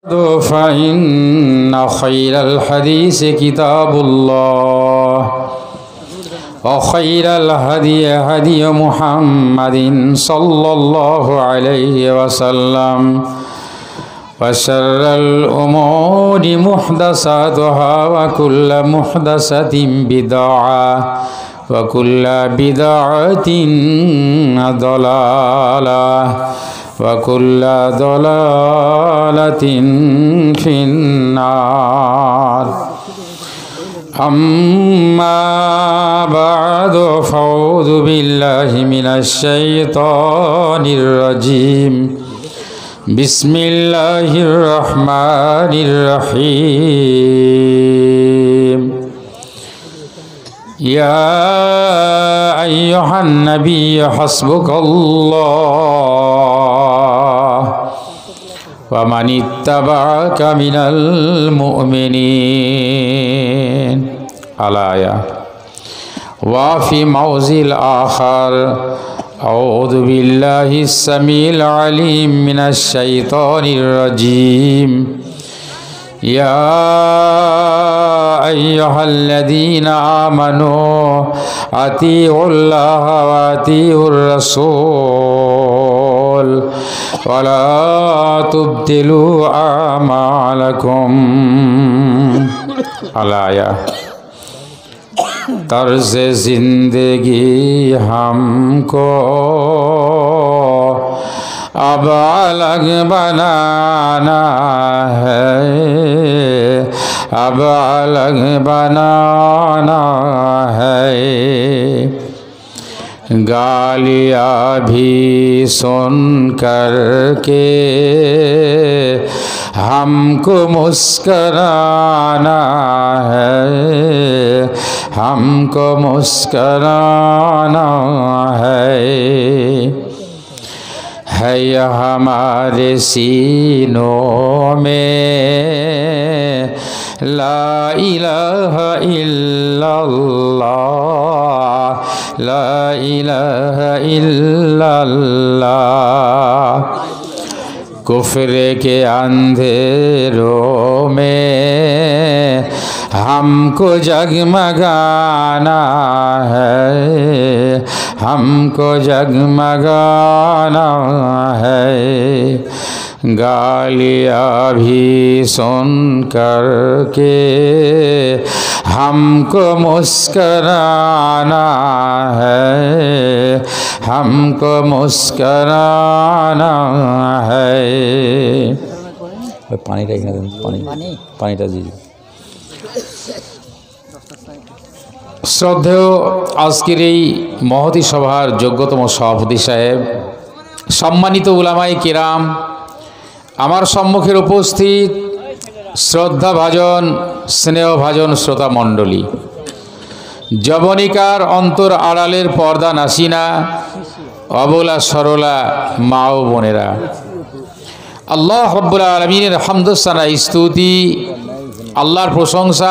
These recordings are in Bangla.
فإن خير الحديث كتاب الله وخير الهدي هدي محمد صلى الله عليه وسلم وشر الأمور محدثاتها وكل محدثة بدعة وكل بدعة ضلالة وكل ضلالة في النار أما بعد فأعوذ بالله من الشيطان الرجيم بسم الله الرحمن الرحيم يا أيها النبي حسبك الله ومن اتبعك من المؤمنين الآية وفي موضع آخر أعوذ بالله السميع العليم من الشيطان الرجيم يا أيها الذين آمنوا أطيعوا الله وأطيعوا الرسول ولا تبطلوا أعمالكم الآية तर्ज़ ज़िंदगी हमको अब अलग बनाना है, अब अलग बनाना है। गालियाँ भी सुन कर के हमको मुस्कराना है, हमको मुस्कराना है यह हमारे सीनों में ला इलाहा इल्लल्लाह, ला इलाहा इल्लल्लाह। कुफ्र के अंधेरों में हमको जगमगाना है, हमको जगमगाना है। गालियाँ भी सुन कर के हमको मुस्कराना है, हमको मुस्कराना है। पानी का पानी दीजिए। শ্রদ্ধেয় আজকের এই মহতী সভার যোগ্যতম সভাপতি সাহেব, সম্মানিত উলামায়ে কিরাম, আমার সম্মুখের উপস্থিত শ্রদ্ধাভাজন স্নেহভাজন শ্রোতা মণ্ডলী, যবনিকার অন্তর আড়ালের পর্দা নাসিনা অবলা সরলা মা ও বোনেরা, আল্লাহ রাব্বুল আলামিনের হামদ সানা স্তুতি, আল্লাহর প্রশংসা,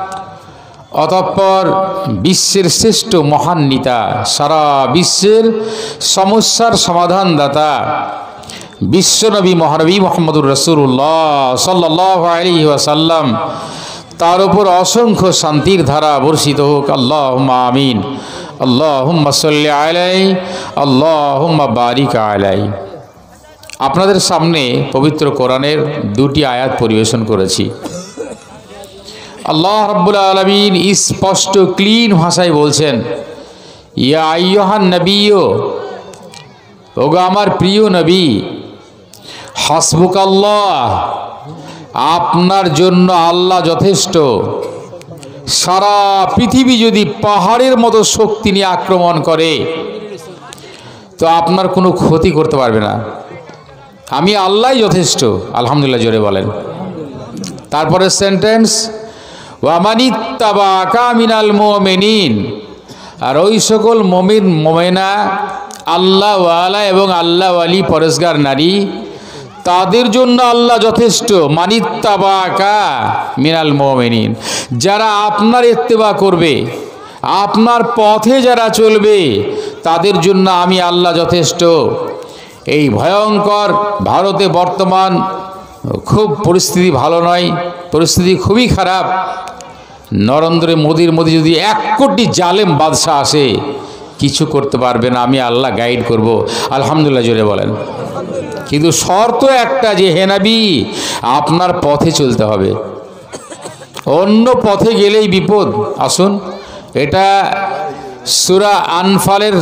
অতঃপর বিশ্বের শ্রেষ্ঠ মহান নেতা, সারা বিশ্বের সমস্যার সমাধানদাতা বিশ্বনবী মহানবী মুহাম্মদুর রাসূলুল্লাহ সাল্লাল্লাহু আলাইহি ওয়াসাল্লাম, তার উপর অসংখ্য শান্তির ধারা বর্ষিত হোক। আল্লাহুম্মা আমিন। আল্লাহুম্মা সাল্লি আলাইহি, আল্লাহুম্মা বারিক আলাইহি। আপনাদের সামনে পবিত্র কোরআনের দুটি আয়াত পরিবেশন করেছি। আল্লাহ রাব্বুল আলামিন স্পষ্ট ক্লিন ভাষায় বলছেন, ইয়া আইয়ুহান নবিয়্যু, ওগো আমার প্রিয় নবী, হাসবুকাল্লাহ, আপনার জন্য আল্লাহ যথেষ্ট। সারা পৃথিবী যদি পাহাড়ের মতো শক্তি নিয়ে আক্রমণ করে তো আপনার কোনো ক্ষতি করতে পারবে না। আমি আল্লাহই যথেষ্ট। আলহামদুলিল্লাহ জোরে বলেন। তারপরে সেন্টেন্স, ওয়ামানিত্তাবাকা মিনাল মুমিনিন, আর ওই সকল মুমিন মুমিনা আল্লাহ ওয়ালা এবং আল্লাহ ওয়ালি পরেশগার নারী, তাদের জন্য আল্লাহ যথেষ্ট। মানিত্তাবাকা মিনাল মুমিনিন, যারা আপনার ইত্তেবা করবে, আপনার পথে যারা চলবে, তাদের জন্য আমি আল্লাহ যথেষ্ট। এই ভয়ঙ্কর ভারতে বর্তমান খুব পরিস্থিতি ভালো নয়, পরিস্থিতি খুবই খারাপ। নরেন্দ্র মোদির মধ্যে যদি 1 কোটি জালেম বাদশাহ আসে কিছু করতে পারবে না, আমি আল্লাহ গাইড করব। আলহামদুলিল্লাহ জোরে বলেন। কিন্তু শর্ত একটা যে হে নবী আপনার পথে চলতে হবে, অন্য পথে গেলেই বিপদ। আসুন, এটা সূরা আনফালের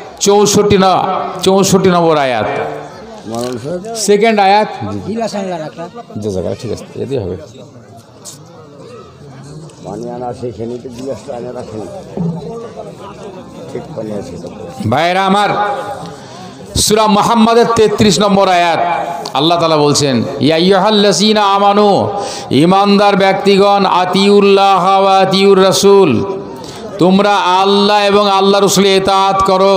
64 নম্বর আয়াত, সেকেন্ড আয়াত। ঠিক আছে, এতে হবে। ভাইরা আমার, সূরা মুহাম্মাদের 33 নম্বর আয়াত আল্লাহ তাআলা বলছেন, ইয়া আইয়ুহাল্লাযীনা আমানু, ঈমানদার ব্যক্তিগণ, আতিউল্লাহ ওয়া আতিউর রাসূল, তোমরা আল্লাহ এবং আল্লাহ রাসূলের ইতাআত করো।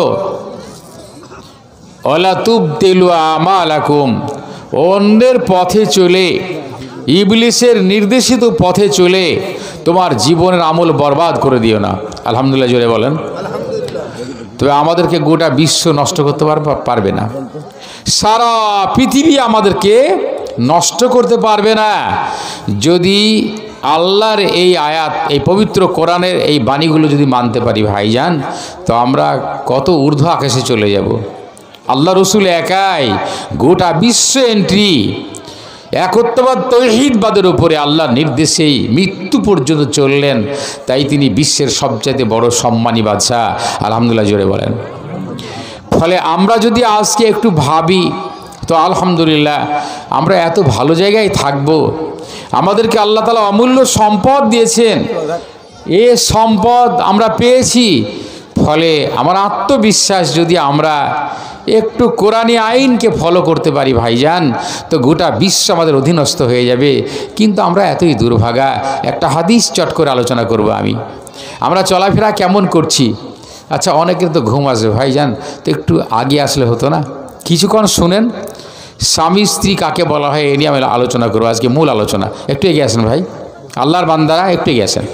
ওয়ালা তুবতিলু আমালাকুম, অন্যের পথে চলে, ইবলিসের নির্দেশিত পথে চলে তোমার জীবনের আমল বরবাদ করে দিও না। আলহামদুলিল্লাহ জোরে বলেন। তবে আমাদেরকে গোটা বিশ্ব নষ্ট করতে পারবে না, সারা পৃথিবী আমাদেরকে নষ্ট করতে পারবে না যদি আল্লাহর এই আয়াত, এই পবিত্র কোরআনের এই বাণীগুলো যদি মানতে পারি ভাইজান, তো আমরা কত ঊর্ধ্ব আকাশে চলে যাব। আল্লাহ রসুল একাই গোটা বিশ্ব এন্ট্রি একত্ববাদ তৌহিদবাদের উপরে আল্লাহর নির্দেশেই মৃত্যু পর্যন্ত চললেন, তাই তিনি বিশ্বের সবচাইতে বড় সম্মানী বাদশাহ। আলহামদুলিল্লাহ জোরে বলেন। ফলে আমরা যদি আজকে একটু ভাবি তো আলহামদুলিল্লাহ আমরা এত ভালো জায়গায় থাকব। আমাদেরকে আল্লাহ তাআলা অমূল্য সম্পদ দিয়েছেন, এ সম্পদ আমরা পেয়েছি। ফলে আমার আত্মবিশ্বাস, যদি আমরা একটু কোরআনী আইনকে ফলো করতে পারি ভাইজান, তো গোটা বিশ্ব আমাদের অধীনস্থ হয়ে যাবে। কিন্তু আমরা এতই দুর্ভাগা। একটা হাদিস চট করে আলোচনা করব আমি। আমরা চলাফেরা কেমন করছি? আচ্ছা, অনেকের তো ঘুম আসবে ভাইজান, তো একটু আগে আসলে হতো না? কিছুক্ষণ শুনেন, স্বামী স্ত্রী কাকে বলা হয় এ নিয়ে আমি আলোচনা করবো আজকে, মূল আলোচনা। একটু এগিয়ে আসেন ভাই, আল্লাহর বান্দারা একটু এগিয়ে আসেন।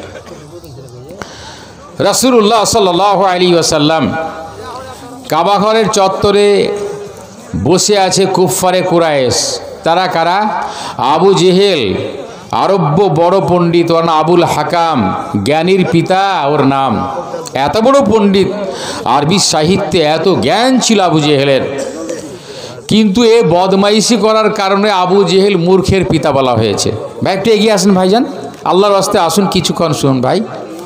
রাসূলুল্লাহ সাল্লাল্লাহু আলাইহি ওয়াসাল্লাম কাবা ঘরের চত্বরে বসে আছে কুফফারে কুরাইশ। তারা কারা? আবু জেহেল, আরব্য বড় পণ্ডিত, ওর নাম আবুল হাকাম, জ্ঞানীর পিতা ওর নাম। এত বড় পণ্ডিত, আরবি সাহিত্যে এত জ্ঞান ছিল আবু জেহেলের। কিন্তু এ বদমাইশি করার কারণে আবু জেহেল মূর্খের পিতা বলা হয়েছে। ভাই একটু এগিয়ে আসেন ভাইজান, আল্লাহর রাস্তে আসুন, কিছুক্ষণ শুনুন ভাই।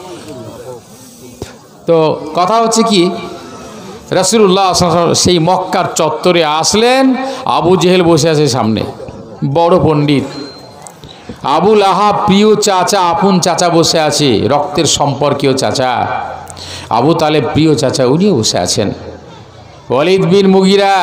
তো কথা হচ্ছে কি, রাসূলুল্লাহ সেই মক্কার চত্বরে আসলেন, আবু জেহেল বসে আছে সামনে, বড় পণ্ডিত। আবুল আহাব প্রিয় চাচা, আপন চাচা বসে আছে, রক্তের সম্পর্কীয় চাচা। আবু তালেব প্রিয় চাচা, উনিও বসে আছেন। ওয়ালিদ বিন মুগিরা,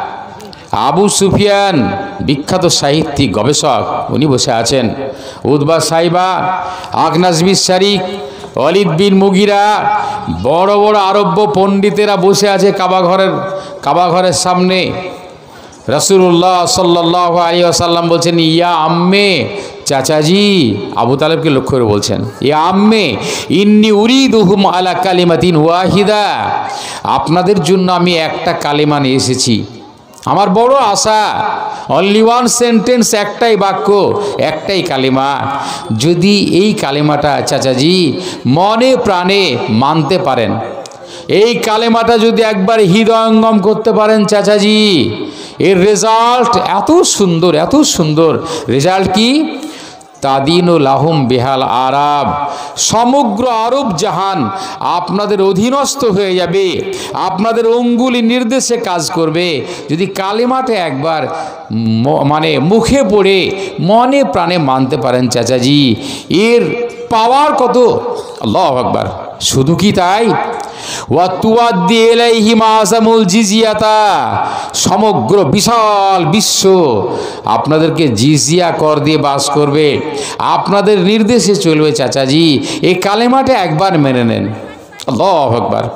আবু সুফিয়ান বিখ্যাত সাহিত্যিক গবেষক, উনি বসে আছেন। উতবা সাইবা, আখনাস বিন শারিক, ওয়ালিদ বিন মুগিরা, বড় বড় আরব্য পণ্ডিতেরা বসে আছে কাবা ঘরের সামনে। রাসূলুল্লাহ সাল্লাল্লাহু আলাইহি ওয়াসাল্লাম বলছেন, ইয়া আম্মে, চাচাজি, আবু তালেবকে লক্ষ্য করে বলছেন, ইয়া আম্মে ইন্নী উরিদুহুম আলা কালিমাতিন ওয়াহিদা, আপনাদের জন্য আমি একটা কালেমা নিয়ে এসেছি। আমার বড় আশা, অনলি ওয়ান সেন্টেন্স, একটাই বাক্য, একটাই কালেমা। যদি এই কালেমাটা চাচাজি মনে প্রাণে মানতে পারেন, এই কালেমাটা যদি একবার হৃদয়ঙ্গম করতে পারেন চাচাজি, এর রেজাল্ট এত সুন্দর, এত সুন্দর। রেজাল্ট কি? তাদিনু লাহুম বিহাল আরাব, সমগ্র আরব জাহান আপনাদের অধীনস্থ হয়ে যাবে, আপনাদের অঙ্গুলি নির্দেশে কাজ করবে। যদি কালেমাটা একবার মানে মুখে পড়ে মনে প্রাণে মানতে পারেন চাচাজি, এর পাওয়ার কত! আল্লাহু আকবার। শুধু কি তাই, ওয়াতুয়াদ্দি ইলাইহিম আযামুল জিজিয়াতা, সমগ্র বিশাল বিশ্ব আপনাদেরকে জিজিয়া কর দিয়ে বাস করবে, আপনাদের নির্দেশে চলবে চাচাজি। এই কালেমাটা একবার মেনে নেন। আল্লাহু আকবার।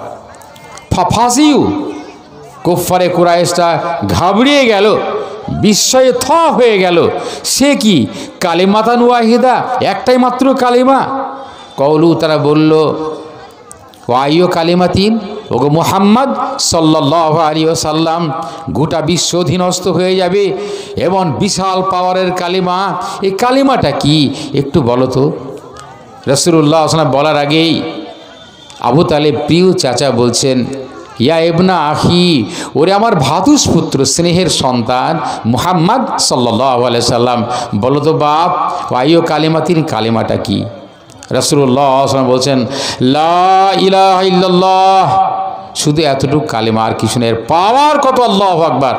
ফাফাসিউ, কুফফারে কুরাইশরা ঘাবড়িয়ে গেল, বিস্ময়ে থ হয়ে গেল। সে কি কালেমাতান ওয়াহিদা, একটাই মাত্র কালেমা। কওলু, তারা বলল, ওয়াইয়ো কালিমাতিন, ওগো মুহাম্মদ সাল্লাল্লাহু আলাইহি ওয়াসাল্লাম, গোটা বিশ্ব অধীনস্থ হয়ে যাবে এমন বিশাল পাওয়ারের কালিমা। এই কালিমাটা কি একটু বলো তো। রাসূলুল্লাহ সাল্লাল্লাহু আলাইহি ওয়াসাল্লাম বলার আগেই আবু তালেব প্রিয় চাচা বলছেন, ইয়া ইবনা আখি, ওরে আমার ভাতুষপুত্র, স্নেহের সন্তান মুহাম্মদ সাল্লাল্লাহু আলাইহি সাল্লাম, বলো তো বাপ, আইয়ো কালিমাতির কালিমাটা কি। রাসূলুল্লাহ সাল্লাল্লাহু আলাইহি ওয়াসাল্লাম বলছেন, লা ইলাহা ইল্লাল্লাহ, শুধু এতটুকু কালিমা, আর কিছু নেই। পাওয়ার কত, আল্লাহু আকবার।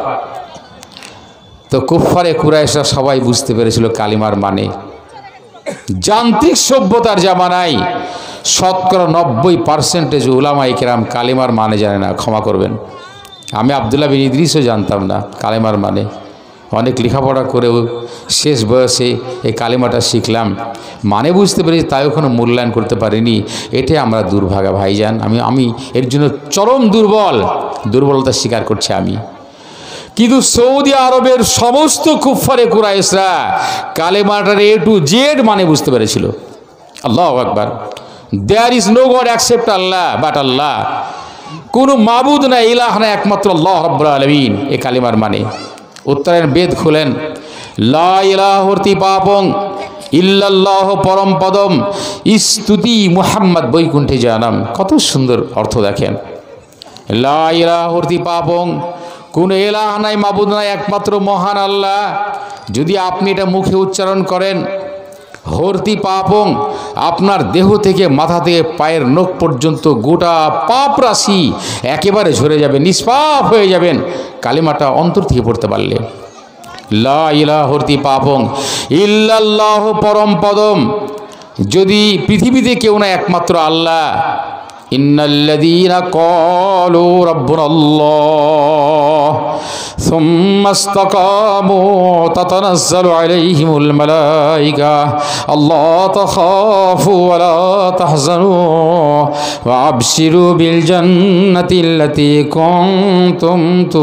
তো কুফফারে কুরাইশরা সবাই বুঝতে পেরেছিল কালিমার মানে। যান্ত্রিক সভ্যতার জামানায় শতকরা 90% উলামায়ে কেরাম কালিমার মানে জানে না, ক্ষমা করবেন। আমি আব্দুল্লাহ বিন ইদ্রিসও জানতাম না কালিমার মানে। অনেক লেখাপড়া করেও শেষ বয়সে এই কালিমাটা শিখলাম, মানে বুঝতে পেরেছি, তাই কোনো মূল্যায়ন করতে পারিনি। এটাই আমরা দুর্ভাগা ভাইজান। আমি এর জন্য চরম দুর্বলতা স্বীকার করছি আমি। কিন্তু সৌদি আরবের সমস্ত কুফফারে কুরাইশরা কালেমাটার A to Z মানে বুঝতে পেরেছিল। আল্লাহু আকবার। There is no God accept Allah but Allah, কোনো মাবুদ না, ইলাহ না, একমাত্র আল্লাহ রাব্বুল আলামিন। এ কালিমার মানে উত্তরের বেদ খুলেন, লা ইলাহা পাপং ইল্লাল্লাহ পরম পদম স্তুতি মুহাম্মদ বৈকুণ্ঠে জানাম। কত সুন্দর অর্থ দেখেন। লা ইলাহা পাপং, কোন ইলাহ নাই, মাবুদ নাই, একমাত্র মহান আল্লাহ। যদি আপনি এটা মুখে উচ্চারণ করেন, হরতি পাপং, আপনার দেহ থেকে মাথা থেকে পায়ের নখ পর্যন্ত গোটা পাপ রাশি একেবারে ঝরে যাবে, নিষ্পাপ হয়ে যাবেন কালিমাটা অন্তর থেকে পড়তে পারলে। লা ইলাহা পাপং ইল্লাল্লাহ পরম পদম, যদি পৃথিবীতে কেউ না, একমাত্র আল্লাহ। ইন্নাল্লাযীনা ক্বালু রাব্বুনাল্লাহ সুম্মা ইসতাকামু তাতানাজ্জালু আলাইহিমুল মালায়েকা আল্লা তাখাফু ওয়া লা তাহজানু ওয়া আবশিরু বিল জান্নাতিল্লাতী কুনতুম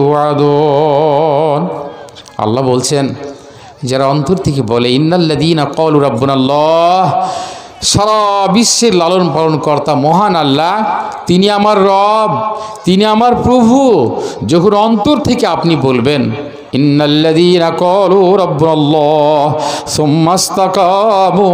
তুআদুন। আল্লাহ বলছেন, যারা অন্তর থেকে বলে ইন্নাল্লাযীনা ক্বালু রাব্বুনাল্লাহ, সারা বিশ্বের লালন পালন কর্তা মহান আল্লাহ, তিনি আমার রব, তিনি আমার প্রভু। যখন অন্তর থেকে আপনি বলবেন ইন্নাল্লাযীনা ক্বালু রাব্বুনাল্লাহ সুম্মা ইসতাকামু,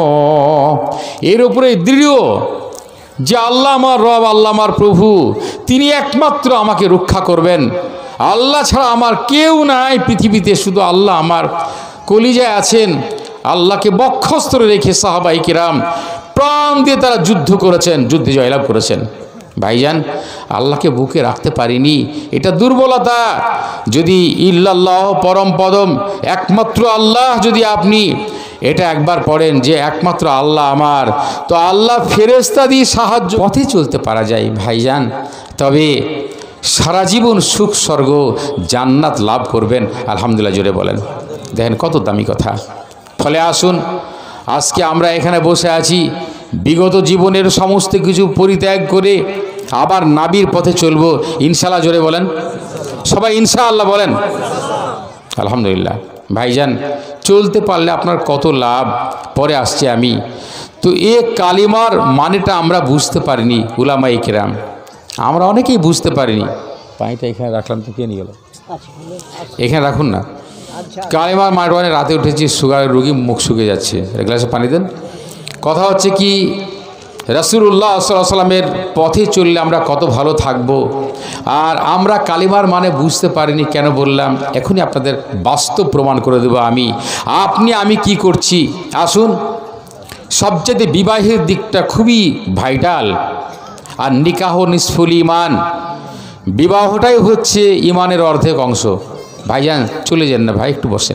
এর উপরে দৃঢ় যে আল্লাহ আমার রব, আল্লাহ আমার প্রভু, তিনি একমাত্র আমাকে রক্ষা করবেন, আল্লাহ ছাড়া আমার কেউ নাই পৃথিবীতে, শুধু আল্লাহ আমার কলিজায় আছেন। আল্লাহকে বক্ষস্থলে রেখে সাহাবায়ে কিরাম প্রাণ দিয়ে তারা যুদ্ধ করেছেন, যুদ্ধে জয়লাভ করেছেন। ভাইজান, আল্লাহকে বুকে রাখতে পারিনি, এটা দুর্বলতা। যদি ইল্লাল্লাহ পরম পদম, একমাত্র আল্লাহ, যদি আপনি এটা একবার পড়েন যে একমাত্র আল্লাহ আমার, তো আল্লাহ ফেরেশতা দিয়ে সাহায্য পথে চলতে পারা যায় ভাইজান। তবে সারা জীবন সুখ স্বর্গ জান্নাত লাভ করবেন। আলহামদুলিল্লাহ জোরে বলেন। দেখেন কত দামি কথা। ফলে আসুন, আজকে আমরা এখানে বসে আছি, বিগত জীবনের সমস্ত কিছু পরিত্যাগ করে আবার নাবির পথে চলবো ইনশাআল্লাহ। জোরে বলেন সবাই, ইনশাআল্লাহ বলেন। আলহামদুলিল্লাহ ভাইজান, চলতে পারলে আপনার কত লাভ। পরে আসছে আমি তো, এ কালিমার মানেটা আমরা বুঝতে পারিনি, উলামায়ে কেরাম আমরা অনেকেই বুঝতে পারিনি। পানিটা এখানে রাখলাম তো, কে নিয়ে গেল? এখানে রাখুন না। কালিমার মানে রাতে উঠেছি, সুগারের রুগী, মুখ শুকিয়ে যাচ্ছে, এক গ্লাসে পানি দেন। কথা হচ্ছে কি, রাসূলুল্লাহ সাল্লাল্লাহু আলাইহি ওয়াসাল্লামের পথে চললে আমরা কত ভালো থাকবো। আর আমরা কালিমার মানে বুঝতে পারিনি, কেন বললাম এখনই আপনাদের বাস্তব প্রমাণ করে দেবো। আমি কি করছি। আসুন, সবচেয়ে বিবাহের দিকটা খুবই ভাইটাল। আর নিকাহ নিসফুল ঈমান, বিবাহটাই হচ্ছে ঈমানের অর্ধেক অংশ। ভাইজান চলে যান না ভাই, একটু বসেন।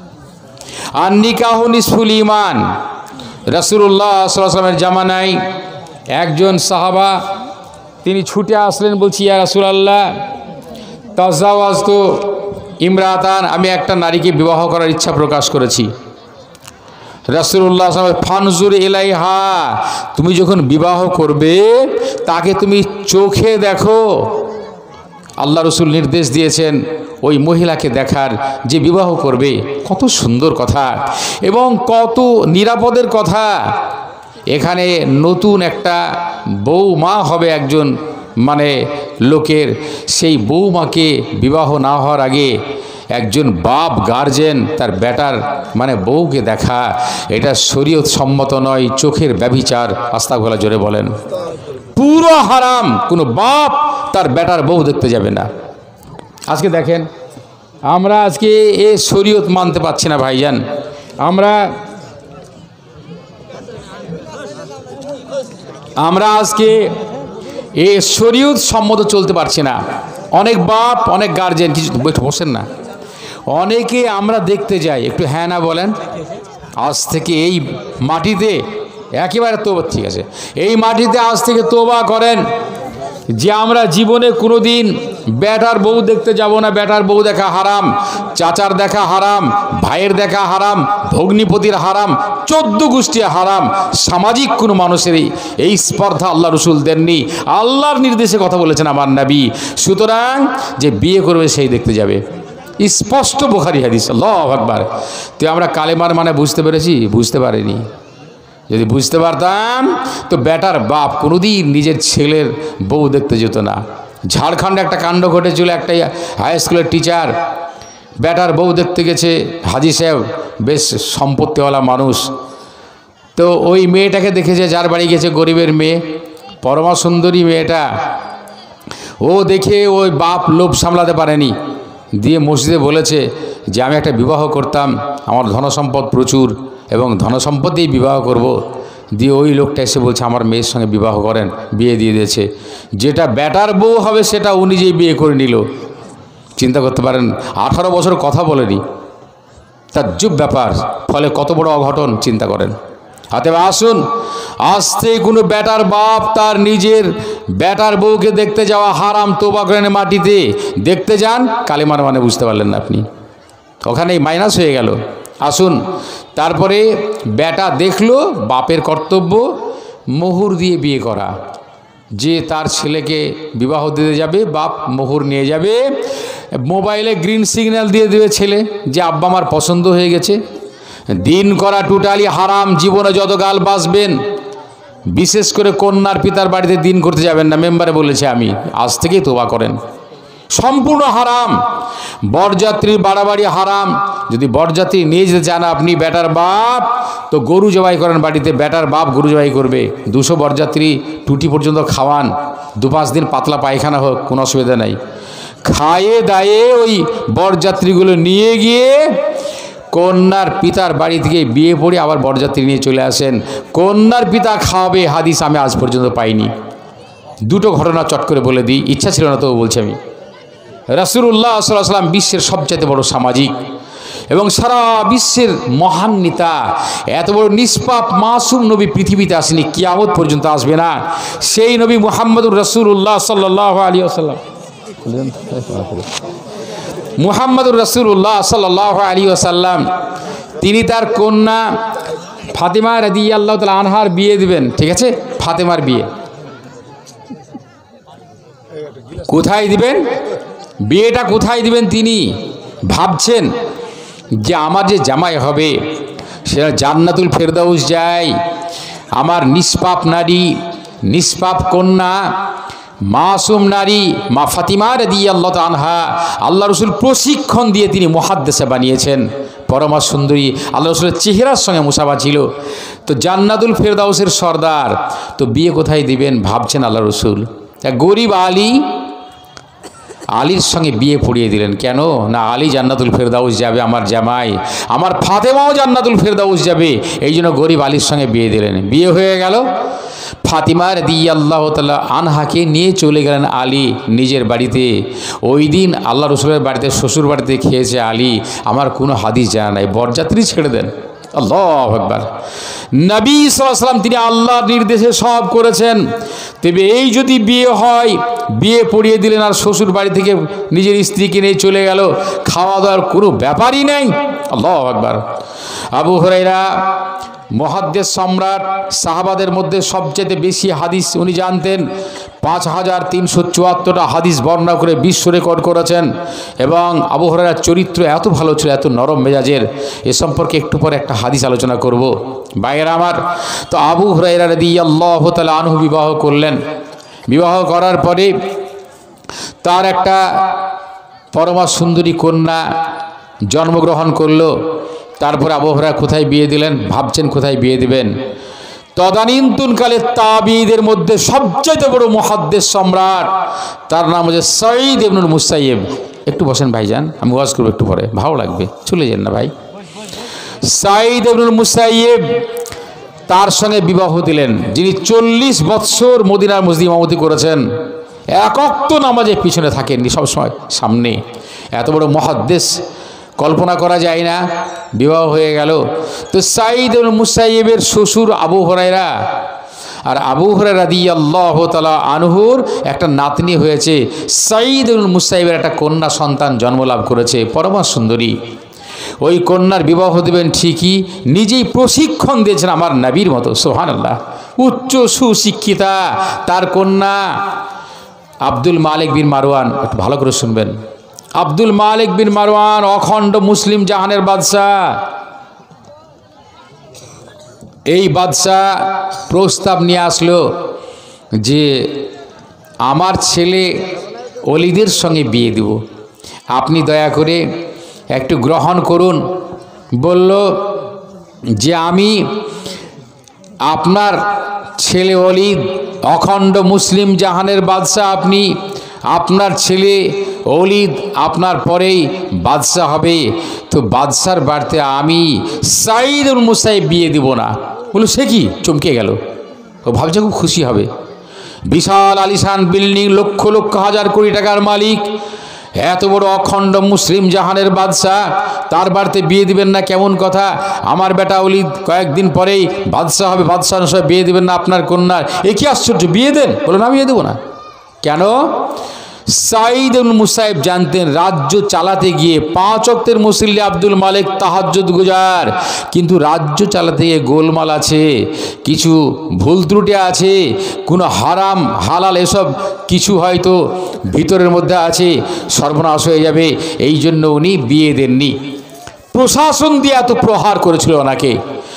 আর নিকাহ নিসফুল ঈমান, রাসূলুল্লাহ সাল্লাল্লাহু আলাইহি ওয়াসাল্লামের জামানায় একজন সাহাবা তিনি ছুটে আসলেন, বলছি ইয়া রাসূলুল্লাহ তাজাওয়াজতু ইমরাতান, আমি একটা নারীকে বিবাহ করার ইচ্ছা প্রকাশ করেছি। রাসূলুল্লাহ সাল্লাল্লাহু আলাইহি ওয়াসাল্লাম ফানজুর ইলাইহা, তুমি যখন বিবাহ করবে তাকে তুমি চোখে দেখো। আল্লাহ রসুল নির্দেশ দিয়েছেন ওই মহিলাকে দেখার, যে বিবাহ করবে। কত সুন্দর কথা এবং কত নিরাপদের কথা। এখানে নতুন একটা বউ মা হবে একজন মানে লোকের সেই বৌমাকে বিবাহ না হওয়ার আগে একজন বাপ গার্জেন তার বেটার মানে বউকে দেখা, এটা শরীয়ত সম্মত নয়, চোখের ব্যভিচার। আস্তাগফিরুল্লাহ, জোরে বলেন। পুরো হারাম, কোনো বাপ তার বেটার বউ দেখতে যাবে না। আজকে দেখেন আমরা আজকে এ শরীয়ত মানতে পারছি না ভাইজান, আমরা আজকে এ শরীয়ত সম্মত চলতে পারছি না। অনেক বাপ অনেক গার্জেন, কিছু বসেন না, অনেকে আমরা দেখতে যাই, একটু হ্যাঁ না বলেন। আজ থেকে এই মাটিতে একেবারে তোবা, ঠিক আছে, এই মাটিতে আজ থেকে তোবা করেন যে আমরা জীবনে কোনো দিন বেটার বউ দেখতে যাব না। বেটার বউ দেখা হারাম, চাচার দেখা হারাম, ভাইয়ের দেখা হারাম, ভগ্নিপতির হারাম, 14 গোষ্ঠী হারাম। সামাজিক কোনো মানুষের এই স্পর্ধা আল্লাহ রসুল দেননি, আল্লাহর নির্দেশে কথা বলেছেন আমার নবী। সুতরাং যে বিয়ে করবে সেই দেখতে যাবে, স্পষ্ট বুখারী হাদিস। আল্লাহু আকবার। তো আমরা কালেমার মানে বুঝতে পেরেছি? বুঝতে পারিনি। যদি বুঝতে পারতাম তো বেটার বাপ কোনোদিন নিজের ছেলের বউ দেখতে যেত না। ঝাড়খণ্ডে একটা কাণ্ড ঘটেছিল, একটা হাই স্কুলের টিচার বেটার বউ দেখতে গেছে। হাজি সাহেব বেশ সম্পত্তিওয়ালা মানুষ, তো ওই মেয়েটাকে দেখেছে, যার বাড়ি গেছে, গরিবের মেয়ে, পরমা সুন্দরী মেয়েটা। ও দেখে ওই বাপ লোভ সামলাতে পারেনি, দিয়ে মসজিদে বলেছে যে আমি একটা বিবাহ করতাম, আমার ধনসম্পদ প্রচুর এবং ধনসম্পদ দিয়েই বিবাহ করব। দিয়ে ওই লোকটা এসে বলছে আমার মেয়ের সঙ্গে বিবাহ করেন, বিয়ে দিয়ে দিয়েছে। যেটা বেটার বউ হবে সেটা ও নিজেই বিয়ে করে নিল। চিন্তা করতে পারেন, 18 বছর কথা বলেনি, তাজ্জব ব্যাপার। ফলে কত বড় অঘটন চিন্তা করেন। অতএব আসুন, আজকে কোনো বেটার বাপ তার নিজের বেটার বউকে দেখতে যাওয়া হারাম। তোবা করেন, মাটিতে দেখতে যান, কালেমার মানে বুঝতে পারলেন না আপনি, ওখানেই মাইনাস হয়ে গেল। আসুন, তারপরে বেটা দেখলো, বাপের কর্তব্য মোহর দিয়ে বিয়ে করা। যে তার ছেলেকে বিবাহ দিতে যাবে, বাপ মোহর নিয়ে যাবে, মোবাইলে গ্রিন সিগন্যাল দিয়ে দেবে ছেলে যে আব্বা আমার পছন্দ হয়ে গেছে। দিন করা টোটালি হারাম। জীবনে যত গাল বাসবেন, বিশেষ করে কন্যার পিতার বাড়িতে দিন করতে যাবেন না। মেম্বারে বলেছে আমি, আজ থেকেই তোবা করেন, সম্পূর্ণ হারাম। বরযাত্রীর বাড়াবাড়ি হারাম। যদি বরযাত্রী নিয়ে যেতে চান আপনি বেটার বাপ, তো গরু জবাই করেন বাড়িতে, বেটার বাপ গরু জবাই করবে। 200 বরযাত্রী টুটি পর্যন্ত খাওয়ান, 2-5 দিন পাতলা পায়খানা হোক, কোনো অসুবিধা নাই। খায়ে দায়ে ওই বরযাত্রীগুলো নিয়ে গিয়ে কন্যার পিতার বাড়ি থেকে বিয়ে পড়ে আবার বরযাত্রী নিয়ে চলে আসেন। কন্যার পিতা খাওয়াবে, হাদিস আমি আজ পর্যন্ত পাইনি। 2টো ঘটনা চট করে বলে দিই, ইচ্ছা ছিল না তো বলছি আমি। রাসূলুল্লাহ সাল্লাল্লাহু আলাইহি ওয়াসাল্লাম বিশ্বের সবচেয়ে বড় সামাজিক এবং সারা বিশ্বের মহান নেতা। এত বড় নিষ্পাপ মাসুম নবী পৃথিবীতে আসেনি, কিয়ামত পর্যন্ত আসবে না। সেই নবী মুহাম্মদুর রাসূলুল্লাহ সাল্লাল্লাহু আলাইহি ওয়াসাল্লাম, মুহাম্মদুর রাসূলুল্লাহ সাল্লাল্লাহু আলাইহি ওয়াসাল্লাম, তিনি তার কন্যা ফাতেমা রাদিয়াল্লাহু তাআলা আনহার বিয়ে দিবেন। ঠিক আছে, ফাতেমার বিয়ে কোথায় দিবেন? বিয়েটা কোথায় দিবেন? তিনি ভাবছেন যে আমার যে জামাই হবে সেটা জান্নাতুল ফেরদাউস যায়। আমার নিষ্পাপ নারী, নিষ্পাপ কন্যা, মাসুম নারী মা ফাতিমা রাদিয়াল্লাহু তাআলা আনহা, আল্লাহ রসুল প্রশিক্ষণ দিয়ে তিনি মুহাদ্দিসা বানিয়েছেন। পরমা সুন্দরী, আল্লাহ রসুলের চেহারার সঙ্গে মুসাফা ছিল। তো জান্নাতুল ফেরদাউসের সর্দার, তো বিয়ে কোথায় দিবেন ভাবছেন আল্লাহ রসুল। গরিব আলীর সঙ্গে বিয়ে পড়িয়ে দিলেন। কেন না, আলী জান্নাতুল ফেরদাউস যাবে, আমার জামাই, আমার ফাতেমাও জান্নাতুল ফেরদাউস যাবে, এই জন্য গরিব আলীর সঙ্গে বিয়ে দিলেন। বিয়ে হয়ে গেল। ফাতিমা রাদিয়াল্লাহু তাআলা আনহাকে নিয়ে চলে গেলেন আলী নিজের বাড়িতে। ওই দিন আল্লাহ রসুলের বাড়িতে, শ্বশুর বাড়িতে খেয়েছে আলী। আমার কোনো হাদিস জানা নাই, বরযাত্রী ছেড়ে দেন। আল্লাহু আকবার। নবী সাল্লাল্লাহু আলাইহি ওয়াসাল্লাম তিনি আল্লাহর নির্দেশে সব করেছেন। তবে এই যদি বিয়ে হয়, বিয়ে পড়িয়ে দিলেন আর শ্বশুর বাড়ি থেকে নিজের স্ত্রীকে নিয়ে চলে গেল, খাওয়া দাওয়ার কোনো ব্যাপারই নেই। আল্লাহু আকবার। আবু হুরায়রা মুহাদ্দিস সম্রাট, সাহাবাদের মধ্যে সবচেয়ে বেশি হাদিস উনি জানতেন। 5374টা হাদিস বর্ণনা করে বিশ্ব রেকর্ড করেছেন। এবং আবু হুরায়রার চরিত্র এত ভালো ছিল, এত নরম মেজাজের। এ সম্পর্কে একটু পরে একটা হাদিস আলোচনা করব ভাইয়েরা আমার। তো আবু হুরায়রা রাদিয়াল্লাহু তাআলা আনহু বিবাহ করলেন বিবাহ করার পরে তার একটা পরমা সুন্দরী কন্যা জন্মগ্রহণ করলো। তারপরে আবু হুরায়রা কোথায় বিয়ে দিলেন? ভাবছেন কোথায় বিয়ে দিবেন। তদানীন্তনকালে তাবিঈদের মধ্যে সবচেয়ে বড় মুহাদ্দিস সম্রাট, তার নাম হচ্ছে সাঈদ ইবনুল মুসাইয়্যিব। একটু বসেন ভাইজান, আমি ওয়াজ করবো একটু পরে, ভালো লাগবে, চলে যান না ভাই। সাঈদ ইবনুল মুসাইয়্যিব তার সঙ্গে বিবাহ দিলেন, যিনি 40 বৎসর মদিনার মসজিদে ইমামতি করেছেন, এক ওয়াক্ত নামাজের পিছনে থাকেননি, সবসময় সামনে। এত বড় মুহাদ্দিস, কল্পনা করা যায় না। বিবাহ হয়ে গেল। তো সাঈদ ইবনুল মুসাইয়্যিবের শ্বশুর আবু হুরায়রা, আর আবু হুরায়রা রাদিয়াল্লাহু তাআলা আনহুর একটা নাতনি হয়েছে। সাঈদ ইবনুল মুসাইয়্যিবের একটা কন্যা সন্তান জন্মলাভ করেছে, পরমা সুন্দরী। ওই কন্যার বিবাহ দেবেন ঠিকই, নিজেই প্রশিক্ষণ দিয়েছেন আমার নবীর মতো, সুবহানাল্লাহ। উচ্চ সুশিক্ষিতা তার কন্যা আব্দুল মালিক বিন মারওয়ান। একটু ভালো করে শুনবেন। আব্দুল মালিক বিন মারওয়ান অখণ্ড মুসলিম জাহানের বাদশাহ। এই বাদশাহ প্রস্তাব নিয়ে আসলো যে আমার ছেলে ওলিদের সঙ্গে বিয়ে দেব, আপনি দয়া করে একটু গ্রহণ করুন। বলল যে আমি আপনার ছেলে ওলিদ অখণ্ড মুসলিম জাহানের বাদশাহ, আপনি, আপনার ছেলে ওলিদ আপনার পরেই বাদশাহ হবে, তো বাদশার বাড়িতে আমি সাঈদ ইবনুল মুসাইয়্যিব বিয়ে দিব না। বলল সে কি? চমকে গেল। ও ভাবছে খুব খুশি হবে, বিশাল আলিশান বিল্ডিং, লক্ষ লক্ষ হাজার কোটি টাকার মালিক, এত বড় অখণ্ড মুসলিম জাহানের বাদশাহ, তার বাড়িতে বিয়ে দিবেন না, কেমন কথা? আমার বেটা ওলিদ কয়েকদিন পরেই বাদশাহ হবে, বাদশাহ সব বিয়ে দিবেন না আপনার কন্যার, এ কি আশ্চর্য, বিয়ে দেন। বলো না, বিয়ে দেবো না। কেন? সাঈদ ইবনুল মুসাইয়্যিব জানতেন রাজ্য চালাতে গিয়ে 5 ওয়াক্তের মুসল্লি আব্দুল মালিক তাহাজ্জুদ গুজার, কিন্তু রাজ্য চালাতে গিয়ে গোলমাল আছে, কিছু ভুল ত্রুটি আছে, কোনো হারাম হালাল এসব কিছু হয়তো ভিতরের মধ্যে আছে, সর্বনাশ হয়ে যাবে। এই জন্য উনি বিয়ে দেননি। প্রশাসন দিয়ে এত প্রহার করেছিল ওনাকে,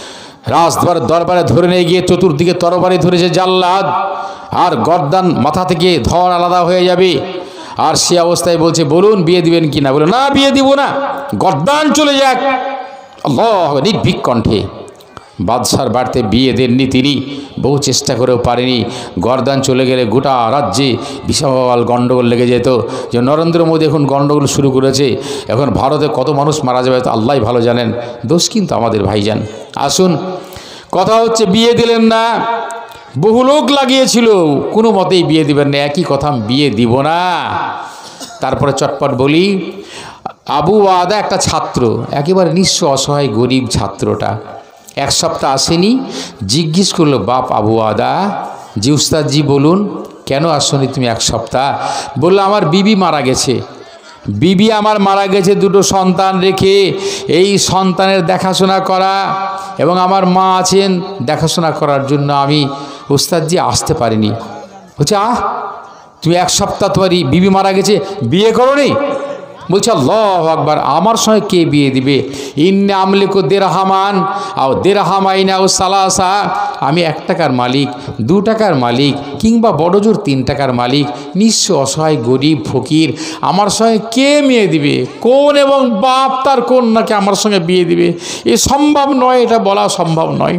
দরবারে ধরে নিয়ে গিয়ে চতুর্দিকে তরবারি ধরেছে জাল্লাদ, আর গর্দান মাথা থেকে ধর আলাদা হয়ে যাবে। আর সে অবস্থায় বলছে বলুন বিয়ে দিবেন কি না? বলে না, বিয়ে দিব না, গর্দান চলে যাক। আল্লাহ, নির্ভীক কণ্ঠে। বাদশার বাড়িতে বিয়ে দেননি তিনি, বহু চেষ্টা করেও পারেনি। গর্দান চলে গেলে গোটা রাজ্যে বিশাল গণ্ডগোল লেগে যেত। যে নরেন্দ্র মোদী এখন গণ্ডগোল শুরু করেছে, এখন ভারতে কত মানুষ মারা যাবে তো আল্লাহ ভালো জানেন। দোষ কিন্তু আমাদের ভাইজান। আসুন, কথা হচ্ছে বিয়ে দিলেন না, বহু লোক লাগিয়েছিল, কোনো মতেই বিয়ে দিবেন না, একই কথা, বিয়ে দিব না। তারপরে চটপট বলি, আবু ওয়াদা একটা ছাত্র, একেবারে নিঃস্ব অসহায় গরিব ছাত্রটা, 1 সপ্তাহ আসেনি। জিজ্ঞেস করলো বাপ আবু ওয়াদা, জি উস্তাদজি বলুন, কেন আসনি তুমি 1 সপ্তাহ? বললো আমার বিবি মারা গেছে, বিবি আমার মারা গেছে 2টো সন্তান রেখে, এই সন্তানের দেখাশোনা করা এবং আমার মা আছেন দেখাশোনা করার জন্য আমি উস্তাদজি আসতে পারিনি। বলছে তুমি 1 সপ্তাহ তোমার বিবি মারা গেছে, বিয়ে করোনি? বলছে আল্লাহু আকবার, আমার সঙ্গে কে বিয়ে দিবে? ইন্নে আমলিকু দিরহামান আও দিরহামাইনা ও সালাসা, আমি 1 টাকার মালিক, 2 টাকার মালিক, কিংবা বড় জোর 3 টাকার মালিক, নিঃস্ব অসহায় গরিব ফকির, আমার সঙ্গে কে মেয়ে দিবে? কোন এবং বাপ তার কন্যাকে আমার সঙ্গে বিয়ে দিবে? এ সম্ভব নয়, এটা বলা সম্ভব নয়।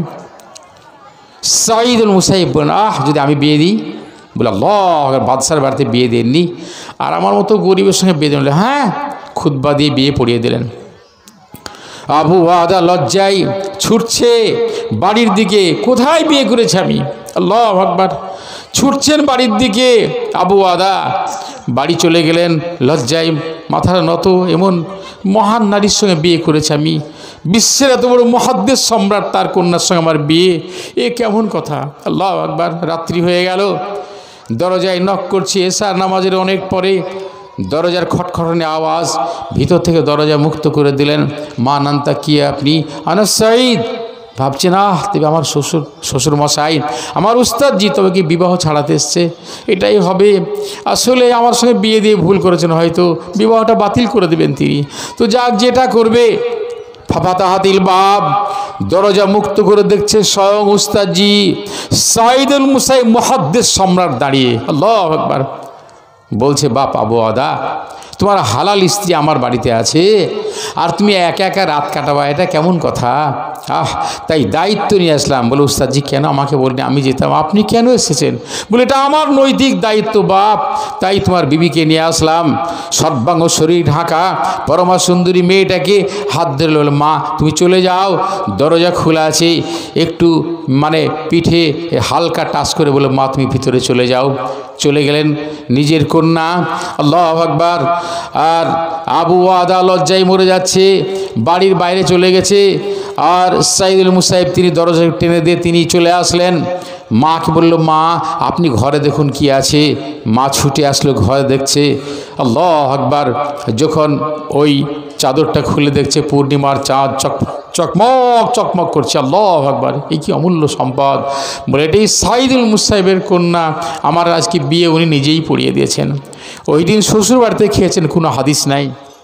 সাঈদ ইবনুল মুসাইয়্যিব বলেন যদি আমি বিয়ে দিই? বলে আল্লাহ, বাদশার বাড়িতে বিয়ে দেননি, আর আমার মতো গরিবের সঙ্গে বিয়ে দেন? হ্যাঁ, খুতবা দিয়ে বিয়ে পড়িয়ে দিলেন। আবু ওয়াদা লজ্জায় ছুটছে বাড়ির দিকে, কোথায় বিয়ে করেছে আমি? আল্লাহু আকবার, ছুটছেন বাড়ির দিকে। আবু ওয়াদা বাড়ি চলে গেলেন, লজ্জায় মাথা নত, এমন মহান নারীর সঙ্গে বিয়ে করেছে আমি, বিশ্বের এত বড় মুহাদ্দিস সম্রাট, তার কন্যার সঙ্গে আমার বিয়ে, এ কেমন কথা? আল্লাহু আকবার। রাত্রি হয়ে গেল, দরজায় নক করছি, এশার নামাজের অনেক পরে, দরজার খটখটানি আওয়াজ, ভিতর থেকে দরজা মুক্ত করে দিলেন। মা নান্তা কি আপনি? আনা সাঈদ। ভাবছেন তবে আমার শ্বশুর মশাই, আমার উস্তাদজি তবে কি বিবাহ ছাড়াতে এসছে, এটাই হবে। আসলে আমার সঙ্গে বিয়ে দিয়ে ভুল করেছেন, হয়তো বিবাহটা বাতিল করে দেবেন তিনি, তো যাক যেটা করবে। ফাফাতাহাতিল বাব, দরজা মুক্ত করে দেখছে স্বয়ং উস্তাদজি সাইদুল মুসাইব মুহাদ্দিস সম্রাট দাঁড়িয়ে। আল্লাহু আকবার। বলছে, বাপ আবু আদা, তোমার হালাল স্ত্রী আমার বাড়িতে আছে আর তুমি একা একা রাত কাটাবা, এটা কেমন কথা? তাই দায়িত্ব নিয়ে আসলাম। বলে, উস্তাদজি কেন আমাকে বললেন? আমি যেতাম, আপনি কেন এসেছেন? বলে, এটা আমার নৈতিক দায়িত্ব বাপ, তাই তোমার বিবিকে নিয়ে আসলাম। সর্বাঙ্গ শরীর ঢাকা পরমা সুন্দরী মেয়েটাকে হাত ধরে বলল, মা তুমি চলে যাও, দরজা খোলা আছে, একটু মানে পিঠে হালকা টাচ করে বলে, মা তুমি ভিতরে চলে যাও। চলে গেলেন নিজের কন্যা। আল্লাহু আকবার। আর আবু আদা লজ্জায় মরে যাচ্ছে, বাড়ির বাইরে চলে গেছে। আর সাইদুল মুসাইব তিনি দরজা টেনে দিয়ে তিনি চলে আসলেন। মাকে বলল, মা আপনি ঘরে দেখুন কি আছে। মা ছুটে আসলো, ঘরে দেখছে। আল্লাহু আকবার। যখন ওই চাদরটা খুলে দেখছে পূর্ণিমার চাঁদ চকমক চকমক করছে। আল্লাহু আকবার, এই কি অমূল্য সম্পদ। বলে, এটাই সাইদুল মুসাইবের কন্যা, আমার আজকে বিয়ে উনি নিজেই পড়িয়ে দিয়েছেন। ওই দিন শ্বশুর বাড়িতে খেয়েছেন, কোনো হাদিস নাই।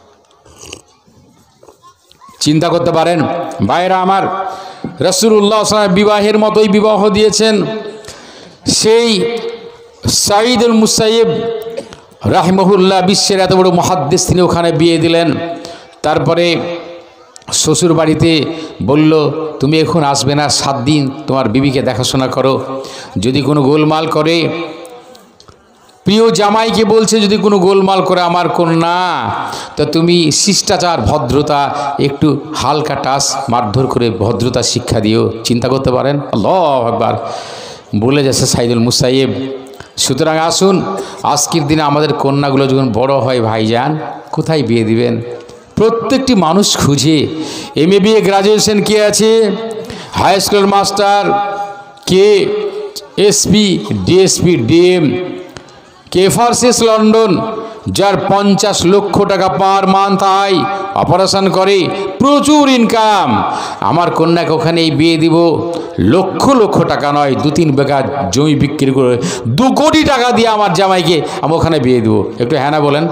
চিন্তা করতে পারেন ভাইরা আমার, রাসূলুল্লাহ সাল্লাল্লাহু আলাইহি ওয়াসাল্লাম বিবাহের মতোই বিবাহ দিয়েছেন। সেই সাইদুল মুসাইব রাহিমাহুল্লাহ, বিশ্বের এত বড় মুহাদ্দিস, তিনি ওখানে বিয়ে দিলেন। তারপরে শ্বশুর বাড়িতে বলল, তুমি এখন আসবে না, 7 দিন তোমার বিবিকে দেখাশোনা করো, যদি কোনো গোলমাল করে। প্রিয় জামাইকে বলছে, যদি কোনো গোলমাল করে আমার কন্যা, তো তুমি শিষ্টাচার ভদ্রতা একটু হালকা টাচ মারধর করে ভদ্রতা শিক্ষা দিও। চিন্তা করতে পারেন। আল্লাহু আকবার। বলে যাচ্ছে সাইদুল মুসাইব। সুতরাং আসুন, আজকের দিনে আমাদের কন্যাগুলো যখন বড় হয় ভাইজান, কোথায় বিয়ে দিবেন? প্রত্যেকটি মানুষ খুঁজে। MA BA গ্রাজুয়েশন কে আছে, হাই স্কুলের মাস্টার কে, SP DSP DM কে, ফার্সিস লন্ডন, যার 50 লক্ষ টাকা পার মান্থ আয়, অপারেশন করে, প্রচুর ইনকাম। আমার কন্যাকে ওখানেই বিয়ে দিব। লক্ষ লক্ষ টাকা নয়, 2-3 বিঘা জমি বিক্রি করে 2 কোটি টাকা দিয়ে আমার জামাইকে আমি ওখানে বিয়ে দিব। একটু হ্যাঁ না বলেন।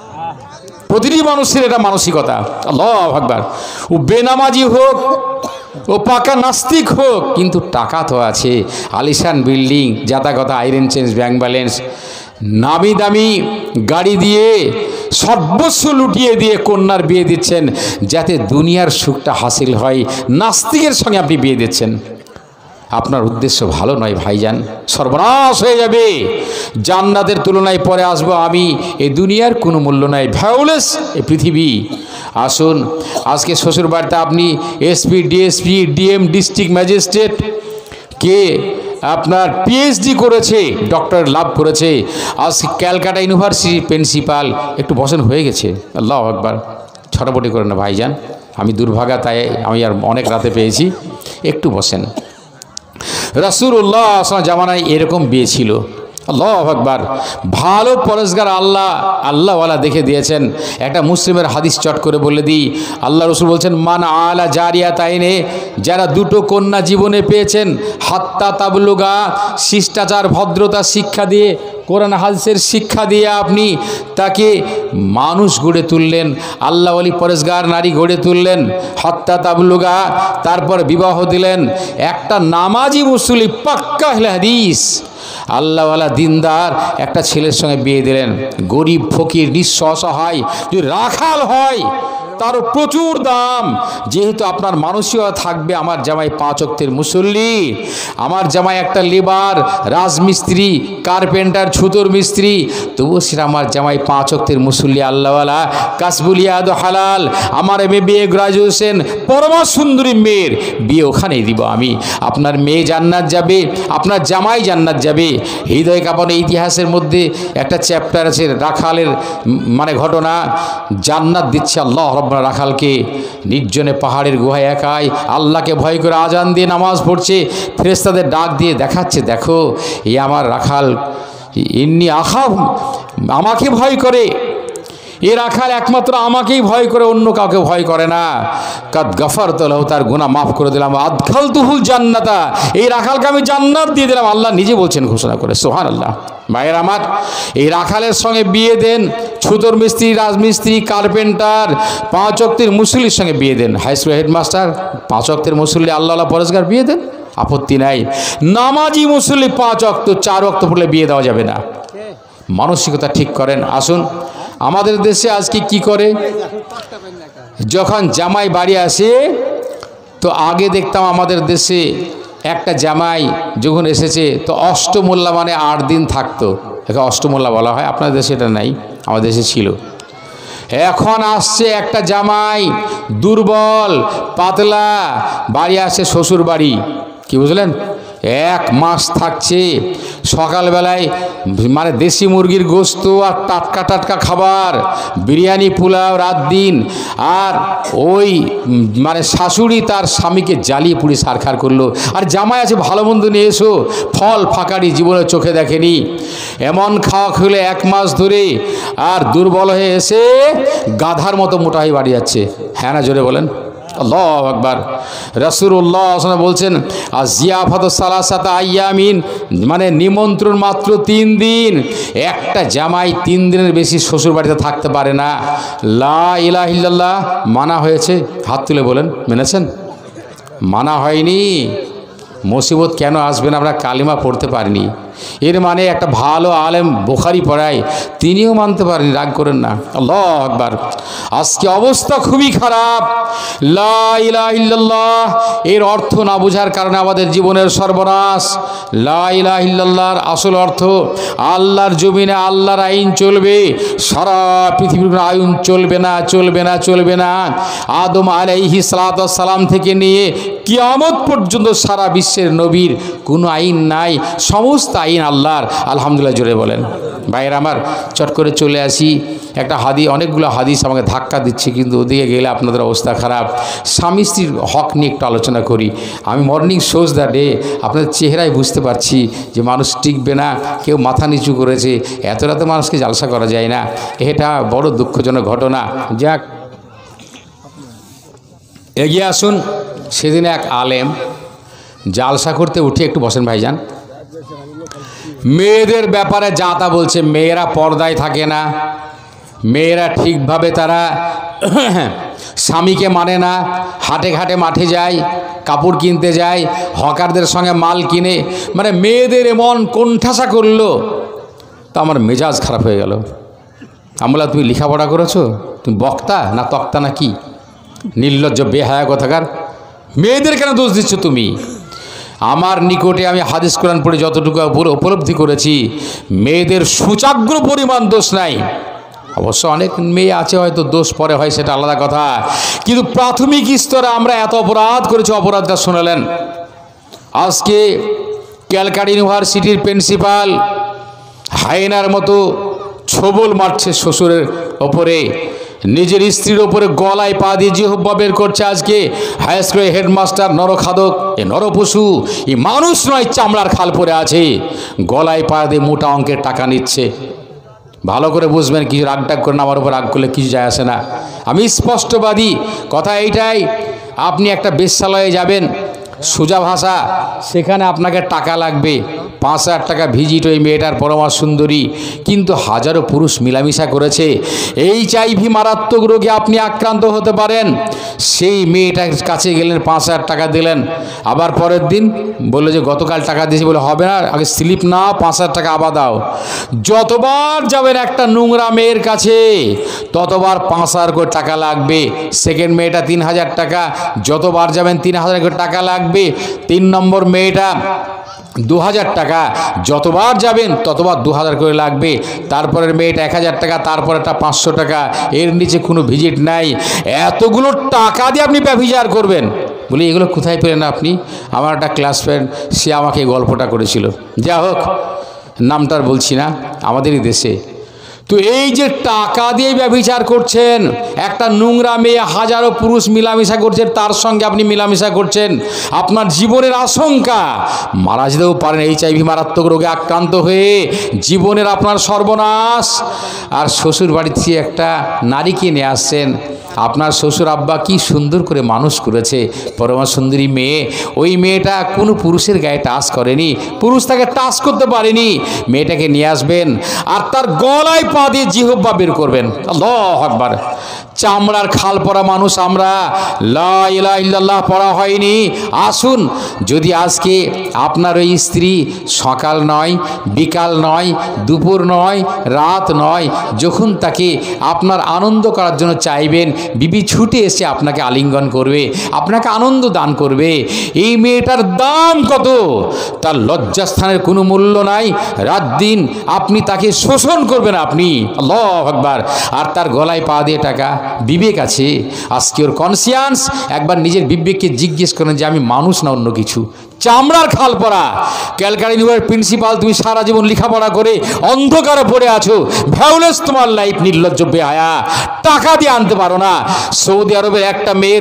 প্রতিটি মানুষের এটা মানসিকতা। আল্লাহু আকবার। ও বেনামাজি হোক, ও পাকা নাস্তিক হোক, কিন্তু টাকা তো আছে, আলিশান বিল্ডিং, যাতা কথা, আয়রন চেঞ্জ, ব্যাংক ব্যালেন্স, নামি দামি গাড়ি দিয়ে, সর্বস্ব লুটিয়ে দিয়ে কন্যার বিয়ে দিচ্ছেন, যাতে দুনিয়ার সুখটা হাসিল হয়। নাস্তিকের সঙ্গে আপনি বিয়ে দিচ্ছেন, আপনার উদ্দেশ্য ভালো নয় ভাইজান, সর্বনাশ হয়ে যাবে। জান্নাতের তুলনায় পরে আসবো আমি, এই দুনিয়ার কোনো মূল্য নাই, ভ্যালুলেস এই পৃথিবী। আসুন, আজকে শ্বশুর বাড়িতে আপনি SP DSP DM district magistrate কে আপনার PhD করেছে, ডক্টর লাভ করেছে, আজকে ক্যালকাটা ইউনিভার্সিটির প্রিন্সিপাল, একটু বসেন, হয়ে গেছে। আল্লাহু আকবার। ছটাপটি করেন না ভাইজান, আমি দুর্ভাগা, তাই আমি আর অনেক রাতে পেয়েছি, একটু বসেন। রাসূলুল্লাহ সাল্লাল্লাহু আলাইহি ওয়াসাল্লাম জামানায় এরকম বিয়ে ছিল। আল্লাহু আকবার। ভালো পরেশগার আল্লাহওয়ালা দেখে দিয়েছেন। একটা মুসলিমের হাদিস চট করে বলে দিই, আল্লাহ রসুল বলছেন, মান আলা জারিয়াতাইনে, যারা 2টো কন্যা জীবনে পেয়েছেন, হাত্তা তাবলুগা, শিষ্টাচার ভদ্রতা শিক্ষা দিয়ে, কোরআন হাদিসের শিক্ষা দিয়ে আপনি তাকে মানুষ গড়ে তুললেন, আল্লাহওয়ালি পরেশগার নারী গড়ে তুললেন, হাত্তা তাবলুগা, তারপর বিবাহ দিলেন। একটা নামাজি মুসলি পাক্কা আহলে হাদিস আল্লাহওয়ালা দিনদার একটা ছেলের সঙ্গে বিয়ে দিলেন। গরিব ফকির নিঃস্ব অসহায় যদি রাখাল হয়, তারও প্রচুর দাম। যেহেতু আপনার মানসিকতা থাকবে, আমার জামাই 5 ওয়াক্তের মুসল্লি, আমার জামাই একটা লেবার, রাজমিস্ত্রি, কার্পেন্টার, ছুতোর মিস্ত্রি, তবুও সেটা আমার জামাই 5 ওয়াক্তের মুসল্লি, আল্লাহওয়ালা, কাসবুলিয়াদ হালাল। আমার MA BA গ্রাজুয়েশন, পরমা সুন্দরী মেয়ের বিয়ে ওখানেই দিব আমি। আপনার মেয়ে জান্নাত যাবে, আপনার জামাই জান্নাত যাবে। হৃদয় কাঁপানো ইতিহাসের মধ্যে একটা চ্যাপ্টার আছে রাখালের মানে ঘটনা। জান্নাত দিচ্ছে আল্লাহ রাখালকে, নির্জনে পাহাড়ের গুহায় একাই আল্লাহকে ভয় করে আজান দিয়ে নামাজ পড়ছে, ফেরেশতাদের ডাক দিয়ে দেখাচ্ছে, দেখো এই আমার রাখাল, ইন্নি আখাফ, আমাকে ভয় করে। এ রাখাল একমাত্র আমাকেই ভয় করে, অন্য কাউকে ভয় করে না। কাদ গাফারতু লাহু, তার গুনাহ মাফ করে দিলাম। আদখালতুহুল জান্নাতা, এই রাখালকে আমি জান্নাত দিয়ে দিলাম। আল্লাহ নিজে বলছেন ঘোষণা করে, সুবহানাল্লাহ। ভাইয়ের আমার, এই রাখালের সঙ্গে বিয়ে দেন, ছুতোর মিস্ত্রি, রাজমিস্ত্রি, কার্পেন্টার 5 ওয়াক্তের মুসল্লির সঙ্গে বিয়ে দেন। হাই স্কুলের হেডমাস্টার 5 ওয়াক্তের মুসল্লি, আল্লাহ পরেশগার বিয়ে দেন, আপত্তি নাই। নামাজি মুসল্লি 5 ওয়াক্ত, 4 ওয়াক্ত পড়লে বিয়ে দেওয়া যাবে না। মানসিকতা ঠিক করেন। আসুন, আমাদের দেশে আজকে কি করে, যখন জামাই বাড়ি আসে তো আগে দেখতাম আমাদের দেশে একটা জামাই যখন এসেছে তো অষ্টমোল্লা মানে 8 দিন থাকতো, একে অষ্টমোল্লা বলা হয়। আপনার দেশে এটা নাই, আমাদের দেশে ছিল। এখন আসছে একটা জামাই দুর্বল পাতলা, বাড়ি আসে শ্বশুর বাড়ি, কি বুঝলেন, 1 মাস থাকছে। সকালবেলায় মানে দেশি মুরগির গোস্ত আর টাটকা টাটকা খাবার, বিরিয়ানি পোলাও রাত দিন, আর ওই মানে শাশুড়ি তার স্বামীকে জ্বালিয়ে পুড়ি সারখার করলো। আর জামাই আছে ভালো মন্দ নিয়ে এসো, ফল ফাঁকারি জীবনে চোখে দেখেনি। এমন খাওয়া খেলে 1 মাস ধরে, আর দুর্বল হয়ে এসে গাধার মতো মোটা হয়ে বাড়ি যাচ্ছে। হ্যাঁ না, জোরে বলেন আল্লাহু আকবার। রাসূলুল্লাহ বলছেন জিয়াফাত সালাসাত আইয়ামিন, মানে নিমন্ত্রণ মাত্র 3 দিন। একটা জামাই 3 দিনের বেশি শ্বশুর বাড়িতে থাকতে পারে না। লা ইলাহা ইল্লাল্লাহ মানা হয়েছে, হাত তুলে বলেন মেনেছেন? মানা হয়নি। মুসিবত কেন আসবেন, আমরা কালিমা পড়তে পারিনি। এর মানে একটা ভালো আলেম বুখারী পড়ায়, তিনিও মানতে পারেন, রাগ করেন না। আল্লাহু আকবার। আজকে অবস্থা খুবই খারাপ। লা ইলাহা ইল্লাল্লাহ এর অর্থ না বোঝার কারণে আমাদের জীবনের সর্বনাশ। লা ইলাহা ইল্লাল্লাহর আসল অর্থ আল্লাহর জমিনে আল্লাহর আইন চলবে, সারা পৃথিবীর আইন চলবে না, চলবে না, চলবে না। আদম আলাইহিস সালাতু ওয়াস সালাম থেকে নিয়ে কিয়ামত পর্যন্ত সারা বিশ্বের নবীর কোনো আইন নাই, সমস্ত আইন আল্লাহর। আলহামদুলিল্লাহ জোরে বলেন। ভাইয়ের আমার, চট করে চলে আসি। একটা অনেকগুলো হাদিস আমাকে ধাক্কা দিচ্ছে, কিন্তু ওদিকে গেলে আপনাদের অবস্থা খারাপ। স্বামী স্ত্রীর হক নিয়ে একটু আলোচনা করি। আমি মর্নিং শোজ দ্য ডে, আপনাদের চেহারায় বুঝতে পারছি যে মানুষ টিকবে না, কেউ মাথা নিচু করেছে। এত রাতে মানুষকে জালসা করা যায় না, এটা বড় দুঃখজনক ঘটনা। যাক, এগিয়ে আসুন। সেদিন এক আলেম জালসা করতে উঠে, একটু বসেন ভাইজান, মেয়েদের ব্যাপারে যা তা বলছে। মেয়েরা পর্দায় থাকে না, মেয়েরা ঠিকভাবে তারা স্বামীকে মানে না, হাটে ঘাটে মাঠে যায়, কাপড় কিনতে যায়, হকারদের সঙ্গে মাল কিনে, মানে মেয়েদের এমন কোণঠাসা করলো, তা আমার মেজাজ খারাপ হয়ে গেল। আমি বললাম, তুমি লেখাপড়া করেছো? তুমি বক্তা না তক্তা না কি? নির্লজ্জ বেহায়া কথাকার, মেয়েদের কেন দোষ দিচ্ছ তুমি? আমার নিকটে আমি হাদিস কোরআন পড়ে যতটুকু উপলব্ধি করেছি, মেয়েদের সুচাগ্র পরিমাণ দোষ নাই। অবশ্য অনেক মেয়ে আছে হয়তো দোষ পরে হয়, সেটা আলাদা কথা, কিন্তু প্রাথমিক স্তরে আমরা এত অপরাধ করেছি। অপরাধটা শোনালেন, আজকে ক্যালকাটা ইউনিভার্সিটির প্রিন্সিপাল হায়নার মতো ছবল মারছে শ্বশুরের ওপরে, নিজের স্ত্রীর ওপরে গলায় পা দিয়ে জিহ্বা বের করছে। আজকে হাই স্কুলের হেডমাস্টার নরখাদক, এ নরপশু, এই মানুষ নয়, চামড়ার খাল পরে আছে, গলায় পা দিয়ে মোটা অঙ্কের টাকা নিচ্ছে। ভালো করে বুঝবেন, কিছু রাগটাগ করেন, আমার উপর রাগ করলে কিছু যায় আসে না। আমি স্পষ্টবাদী, কথা এইটাই। আপনি একটা বেশ্যালয়ে যাবেন, সোজা ভাষা, সেখানে আপনাকে টাকা লাগবে 5,000 টাকা ভিজিট। ওই মেয়েটার পরমা সুন্দরী, কিন্তু হাজারো পুরুষ মিলামিশা করেছে। HIV মারাত্মক রোগে আপনি আক্রান্ত হতে পারেন। সেই মেয়েটার কাছে গেলেন, 5,000 টাকা দিলেন, আবার পরের দিন বললো যে গতকাল টাকা দিয়েছি, বলে হবে না, আগে স্লিপ নাও, 5,000 টাকা আবার দাও। যতবার যাবেন একটা নোংরা মেয়ের কাছে, ততবার 5,000 করে টাকা লাগবে। সেকেন্ড মেয়েটা 3,000 টাকা, যতবার যাবেন 3,000 করে টাকা লাগবে। 3 নম্বর মেয়েটা 2,000 টাকা, যতবার যাবেন ততবার 2,000 করে লাগবে। তারপরের মেয়েটা 1,000 টাকা, তারপরেরটা 500 টাকা, এর নিচে কোনো ভিজিট নাই। এতগুলো টাকা দিয়ে আপনি ব্যভিচার করবেন? বলি, এগুলো কোথায় পেলেন আপনি? আমার একটা ক্লাস ফ্রেন্ড, সে আমাকে এই গল্পটা করেছিল। যা হোক, নামটার বলছি না, আমাদেরই দেশে। তো এই যে টাকা দিয়ে ব্যভিচার করছেন, একটা নোংরা মেয়ে হাজারো পুরুষ মিলামিশা করছে, তার সঙ্গে আপনি মিলামিশা করছেন, আপনার জীবনের আশঙ্কা, মারা যেতেও পারেন HIV মারাত্মক রোগে আক্রান্ত হয়ে, জীবনের আপনার সর্বনাশ। আর শ্বশুর বাড়ি থেকে একটা নারীকে নিয়ে আসছেন, আপনার শ্বশুর আব্বা কি সুন্দর করে মানুষ করেছে, পরমা সুন্দরী মেয়ে। ওই মেয়েটা কোনো পুরুষের গায়ে টাচ করেনি, পুরুষ তাকে টাচ করতে পারেনি। মেয়েটাকে নিয়ে আসবেন আর তার গলায় পা দিয়ে জিহ্বা বের করবেন। আল্লাহু আকবার। চামড়ার খাল পরা মানুষ আমরা, লা ইলাহা ইল্লাল্লাহ পড়া হয়নি। আসুন, যদি আজকে আপনার ওই স্ত্রী সকাল নয়, বিকাল নয়, দুপুর নয়, রাত নয়, যখন তাকে আপনার আনন্দ করার জন্য চাইবেন, বিবি ছুটে এসে আপনাকে আলিঙ্গন করবে, আপনাকে আনন্দ দান করবে, এই মেয়েটার দাম কত? তার লজ্জাস্থানের কোনো মূল্য নাই। রাত দিন আপনি তাকে শোষণ করবেন আপনি, আল্লাহু আকবার। আর তার গলায় পা দিয়ে টাকা। বিবেক আছে আজকে ওর কনসিয়ান্স? একবার নিজের বিবেককে জিজ্ঞেস করেন যে আমি মানুষ না অন্য কিছু। চামড়ার খাল পরা ক্যালকাটা ইউনিভার্সিটির প্রিন্সিপাল, তুমি সারা জীবন লেখাপড়া করে অন্ধকারে পড়ে আছো, ভ্যাউলেস তোমার লাইফ, নির্লজ্জ বেহায়া, টাকা দিয়ে আনতে পারো না। সৌদি আরবের একটা মেয়ের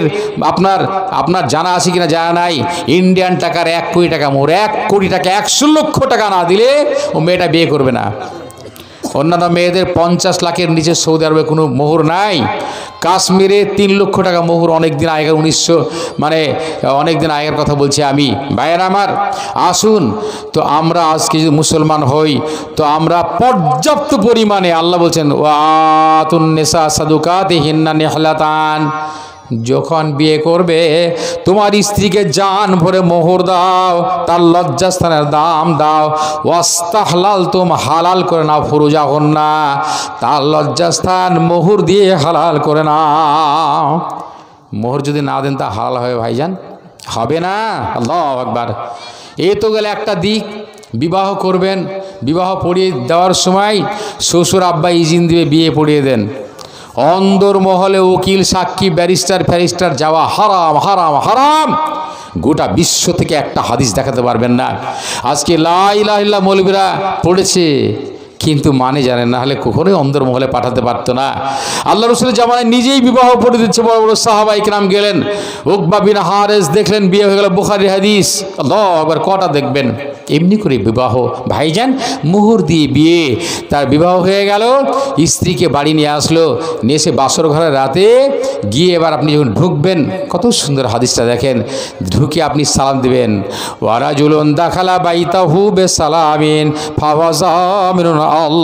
আপনার জানা আছে কিনা জানা নাই, ইন্ডিয়ান টাকার 1 কোটি টাকা মোহর, 1 কোটি টাকা, 100 লক্ষ টাকা না দিলে ও মেয়েটা বিয়ে করবে না। অন্যান্য মেয়েদের 50 লাখের নিচে সৌদি আরবে কোনো মোহর নাই। কাশ্মীরে 3 লক্ষ টাকা মোহর অনেক দিন আগের, 1900 অনেক দিন আগের কথা বলছি আমি। ভাইয়েরা আমার, আসুন তো আমরা আজকে যদি মুসলমান হই তো আমরা পর্যাপ্ত পরিমাণে, আল্লাহ বলছেন ওয়াতুন নিসা সাদুকাতিহিন্না নিহলাতান, যখন বিয়ে করবে তোমার স্ত্রীকে জান ভরে মোহর দাও, তার লজ্জাস্থানের দাম দাও। ওয়াস্তাহলাল তুম, হালাল করে নাও ফুরুজাহুন্না, তার লজ্জাস্থান মোহর দিয়ে হালাল করে নাও। মোহর যদি না দেন তা হালাল হবে ভাইজান? হবে না। আল্লাহু আকবার। এ তো গেলে একটা দিক। বিবাহ করবেন, বিবাহ পড়িয়ে দেওয়ার সময় শ্বশুর আব্বা ইজিন দিয়ে বিয়ে পড়িয়ে দেন। অন্দর মহলে উকিল, সাক্ষী, ব্যারিস্টার ফ্যারিস্টার যাওয়া হারাম হারাম হারাম। গোটা বিশ্ব থেকে একটা হাদিস দেখাতে পারবেন না। আজকে লা ইলাহা ইল্লাল্লাহ মৌলবীরা পড়েছে কিন্তু মানে জানেন না, হলে কখনোই অন্দর মহলে পাঠাতে পারতো না। আল্লাহ রসুলের জামানায় নিজেই বিবাহ পড়ে দিচ্ছে। বড় বড় সাহাবায়ে কেরাম গেলেন, উকবা বিন হারেস দেখলেন, বিয়ে হয়ে গেল, বুখারীর হাদিস। আল্লাহু আকবার। কটা দেখবেন এমনি করে বিবাহ ভাইজান, মোহর দিয়ে বিয়ে। তার বিবাহ হয়ে গেল, স্ত্রীকে বাড়ি নিয়ে আসলো, নিয়ে এসে বাসর ঘরে রাতে গিয়ে এবার আপনি যখন ঢুকবেন, কত সুন্দর হাদিসটা দেখেন, ঢুকে আপনি সালাম দিবেন। ওয়ারাজুলুন দাখালা বাইতাহু বিসালামিন ফাওয়াজা মিন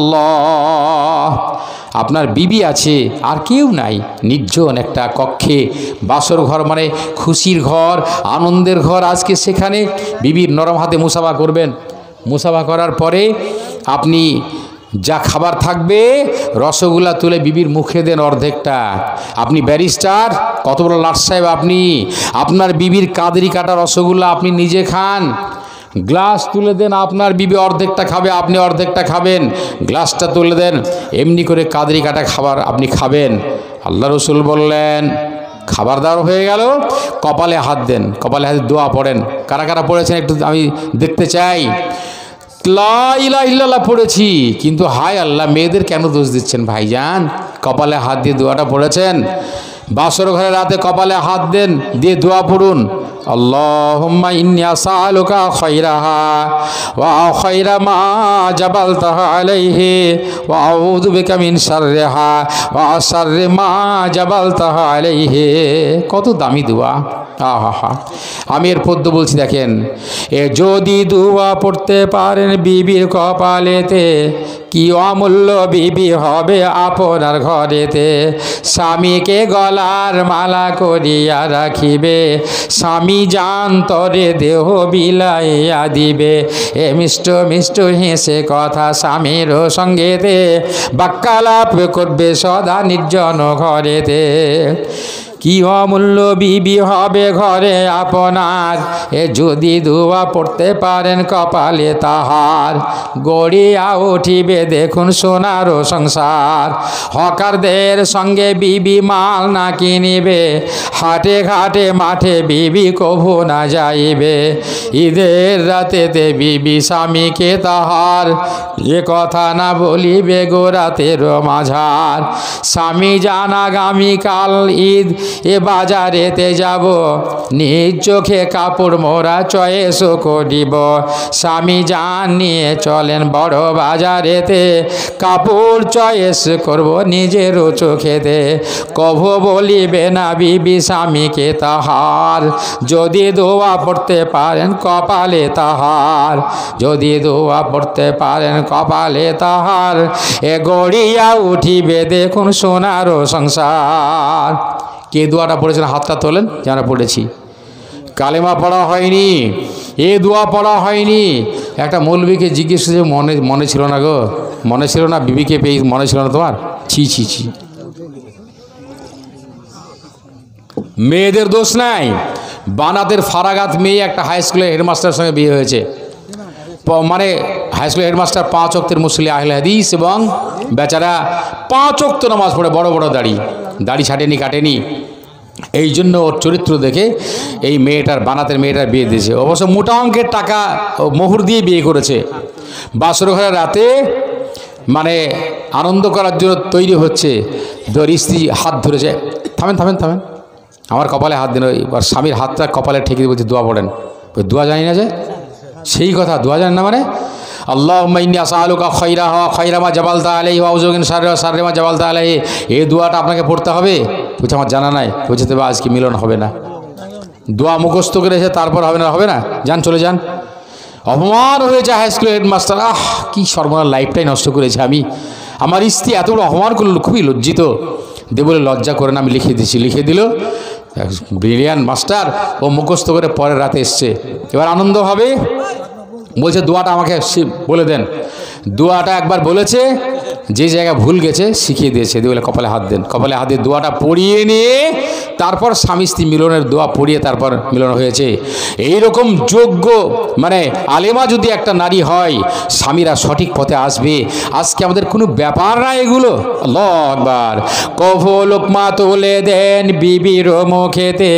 আল্লাহ। আপনার বিবি আছে, আর কেউ নাই, নির্জন একটা কক্ষে, বাসর ঘর মানে খুশির ঘর, আনন্দের ঘর। আজকে সেখানে বিবির নরম হাতে মুসাফা করবেন। মুসাফা করার পরে আপনি যা খাবার থাকবে রসগোল্লা তুলে বিবির মুখে দেন অর্ধেকটা। আপনি ব্যারিস্টার, কত বড় লাট সাহেব আপনি, আপনার বিবির কাদরি কাটা রসগোল্লা আপনি নিজে খান। গ্লাস তুলে দেন, আপনার বিবি অর্ধেকটা খাবে, আপনি অর্ধেকটা খাবেন। গ্লাসটা তুলে দেন, এমনি করে কাদরি কাটা খাবার আপনি খাবেন। আল্লাহ রসুল বললেন খাবার দাবার হয়ে গেল, কপালে হাত দেন, কপালে হাতে দোয়া পড়েন। কারা কারা পড়েছেন একটু আমি দেখতে চাই। লা ইলাহা ইল্লাল্লাহ পড়েছি, কিন্তু হায় আল্লাহ, মেয়েদের কেন দোষ দিচ্ছেন ভাইজান? কপালে হাত দিয়ে দোয়াটা পড়েছেন। বাসর ঘরে রাতে কপালে হাত দেন, দিয়ে দোয়া পড়ুন, আল্লাহুম্মা ইন্নী আসআলুকা খায়রাহা ওয়া খায়রা মা জাবালতাহা আলাইহি ওয়া আউযু বিকা মিন শাররিহা ওয়া শাররি মা জাবালতাহা আলাইহি। কত দামি দোয়া! আহা, আমি এর পদ্য বলছি দেখেন। এ যদি দোয়া পড়তে পারেন বিবির কপালেতে, কি অমূল্য বিবি হবে আপনার ঘরেতে। স্বামীকে গলার মালা করিয়া রাখিবে, স্বামী জান্তরে দেহ বিলাইয়া দিবে। এ মিষ্ট মিষ্ট হেসে কথা স্বামীর সঙ্গেতে, বাক্যালাপ করবে সদা নির্জন ঘরেতে। কি অমূল্য বিবি হবে ঘরে আপনার, এ যদি দোয়া পড়তে পারেন কপালে তাহার। গড়িয়া উঠিবে দেখুন সোনার সংসার, হকারদের সঙ্গে বিবি মাল না কিনিবে, হাটে ঘাটে মাঠে বিবি কভু না যাইবে। ঈদের রাতেতে বিবি স্বামীকে তাহার, এ কথা না বলিবে গো রাতের মাঝার। স্বামী জান আগামীকাল ঈদ, এ বাজারেতে যাব, নিজ চোখে কাপড় মোরা চয়েস করিব। স্বামী যান নিয়ে চলেন বড় বাজারেতে, কাপড় চয়েস করব নিজেরও চোখেতে। কভু বলিবে না বিবি স্বামীকে তাহার, যদি দোয়া পড়তে পারেন কপালে তাহার, যদি দোয়া পড়তে পারেন কপালে তাহার, এ গড়িয়া উঠিবে দেখুন সোনারও সংসার। কে দোয়াটা পড়েছেন হাতটা তোলেন, যারা পড়েছি। কালেমা পড়া হয়নি, এ দোয়া পড়া হয়নি। একটা মৌলবীকে জিজ্ঞেস যে মনে ছিল না গো, মনে ছিল না বিবিকে পেয়ে মনে ছিল না তোমার? ছি ছি ছি। মেয়েদের দোষ নাই। বানাতের ফারাগাত মেয়ে একটা হাই স্কুলের হেডমাস্টারের সঙ্গে বিয়ে হয়েছে। মানে হাই স্কুলের হেডমাস্টার 5 ওয়াক্তের মুসল্লি আহলে হাদিস এবং বেচারা 5 ওয়াক্ত নামাজ পড়ে, বড় বড় দাড়ি ছাটেনি কাটেনি। এই জন্য ওর চরিত্র দেখে এই মেয়েটার বানাতের মেয়েটার বিয়ে দিয়েছে। অবশ্য মোটা অঙ্কের টাকা মোহর দিয়ে বিয়ে করেছে। বাসর ঘরের রাতে মানে আনন্দ করার জন্য তৈরি হচ্ছে, স্ত্রী হাত ধরেছে, থামেন থামেন থামেন, আমার কপালে হাত দিন। এবার স্বামীর হাতটা কপালে ঠেকে দিয়ে বলছে দোয়া পড়েন। দোয়া জানি না যে, সেই কথা দোয়া জানেন না মানে? আল্লাহুম্মা ইন্নী আসআলুকা খায়রাহা খায়রা মা জাবালতা আলাইহি ওয়া আউযু বিকা শাররিহা শাররি মা জাবালতা আলাইহি। এই দোয়াটা আপনাকে পড়তে হবে। বলছে আমার জানা নাই। বলছে তবে আজকে মিলন হবে না। দোয়া মুখস্থ করেছে, তারপর হবে না, হবে না, যান চলে যান। অপমান হয়েছে হাই স্কুলের হেডমাস্টার। কি সর্বনাশ, লাইফটাই নষ্ট করেছে আমি। আমার স্ত্রী এত বড় অপমান করলো, খুবই লজ্জিত। দিয়ে বলে লজ্জা করে না, আমি লিখে দিচ্ছি। লিখে দিল। ব্রিলিয়ান মাস্টার, ও মুখস্থ করে পরের রাতে এসছে। এবার আনন্দ হবে, বলছে দোয়াটা আমাকে বলে দেন। দোয়াটা একবার বলেছে, যে জায়গায় ভুল গেছে শিখিয়ে দিয়েছে। দিয়ে বলে কপালে হাত দেন। কপালে হাত দিয়ে দোয়াটা পড়িয়ে নিয়ে তারপর স্বামী স্ত্রী মিলনের দোয়া পড়িয়ে তারপর মিলন হয়েছে। এইরকম যোগ্য মানে আলেমা যদি একটা নারী হয়, স্বামীরা সঠিক পথে আসবে। আজকে আমাদের কোনো ব্যাপার না এগুলো। আল্লাহু আকবার। কভু লোকমা তুলে দেন বিবির মুখেতে,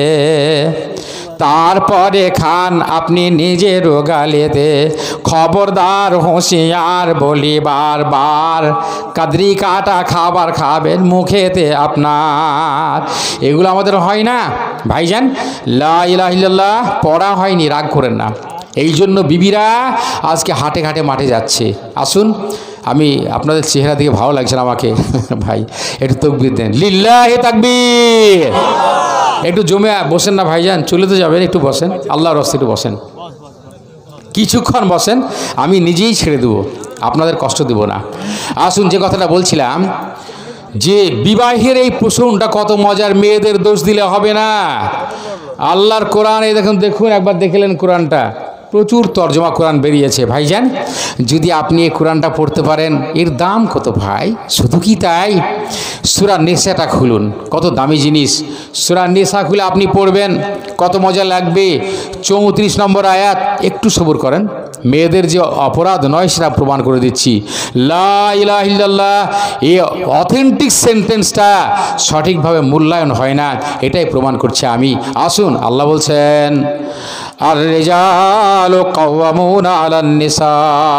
তারপরে খান আপনি নিজের গালেতে। খবরদার হুঁশিয়ার বলি বারবার, কাদরি কাটা খাবার খাবেন মুখেতে আপনার। এগুলো আমাদের হয় না ভাইজান। লা ইলাহা ইল্লাল্লাহ পড়া হয়নি, রাগ করেন না। এই জন্য বিবিরা আজকে হাটে ঘাটে মাঠে যাচ্ছে। আসুন, আমি আপনাদের চেহারা দিকে ভালো লাগছে না আমাকে ভাই, একটু তাকবীর দেন। লিল্লাহি তাকবীর। একটু জমে বসেন না ভাইজান, চলে তো যাবেন, একটু বসেন, আল্লাহর রাস্তায় একটু বসেন, কিছুক্ষণ বসেন, আমি নিজেই ছেড়ে দেবো, আপনাদের কষ্ট দেব না। আসুন, যে কথাটা বলছিলাম যে বিবাহের এই প্রসঙ্গটা কত মজার। মেয়েদের দোষ দিলে হবে না। আল্লাহর কোরআন, এই দেখুন দেখুন একবার দেখলেন কোরআনটা, প্রচুর তর্জমা কোরআন বেরিয়েছে ভাইজান। যদি আপনি এই কোরআনটা পড়তে পারেন, এর দাম কত ভাই। শুধু কি তাই, সূরা নিসাটা খুলুন, কত দামি জিনিস। সূরা নিসা খুলে আপনি পড়বেন, কত মজা লাগবে। 34 নম্বর আয়াত, একটু সবর করেন। মেয়েদের যে অপরাধ নয় সেটা প্রমাণ করে দিচ্ছি। লা ইলাহা ইল্লাল্লাহ, এই অথেন্টিক সেন্টেন্সটা সঠিকভাবে মূল্যায়ন হয় না, এটাই প্রমাণ করছে আমি। আসুন, আল্লাহ বলছেন আর রিজালু কাওয়ামুনা আলান নিসা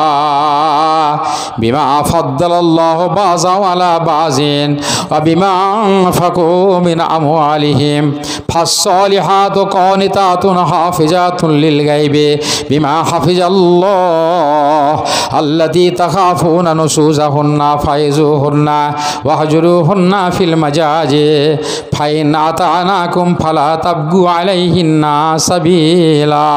বিমা ফাদ্দালাল্লাহু বাযাও আলা বাযিন ওয়া বিমা আনফাকু মিন আমওয়ালিহিম ফাস-সালিহাতু কানিতাতুন হাফিজাতুন লিল গায়বি বিমা হাফিজাল্লাহ আল্লাতী তাখাফুনা নুশুজাহুন্না ফাইজুহুন্না ওয়াহজুরুহুন্না ফিল মাজাজি ফাইন আতানাকুম ফালা তাবগু আলাইহিন্না সাবিলা।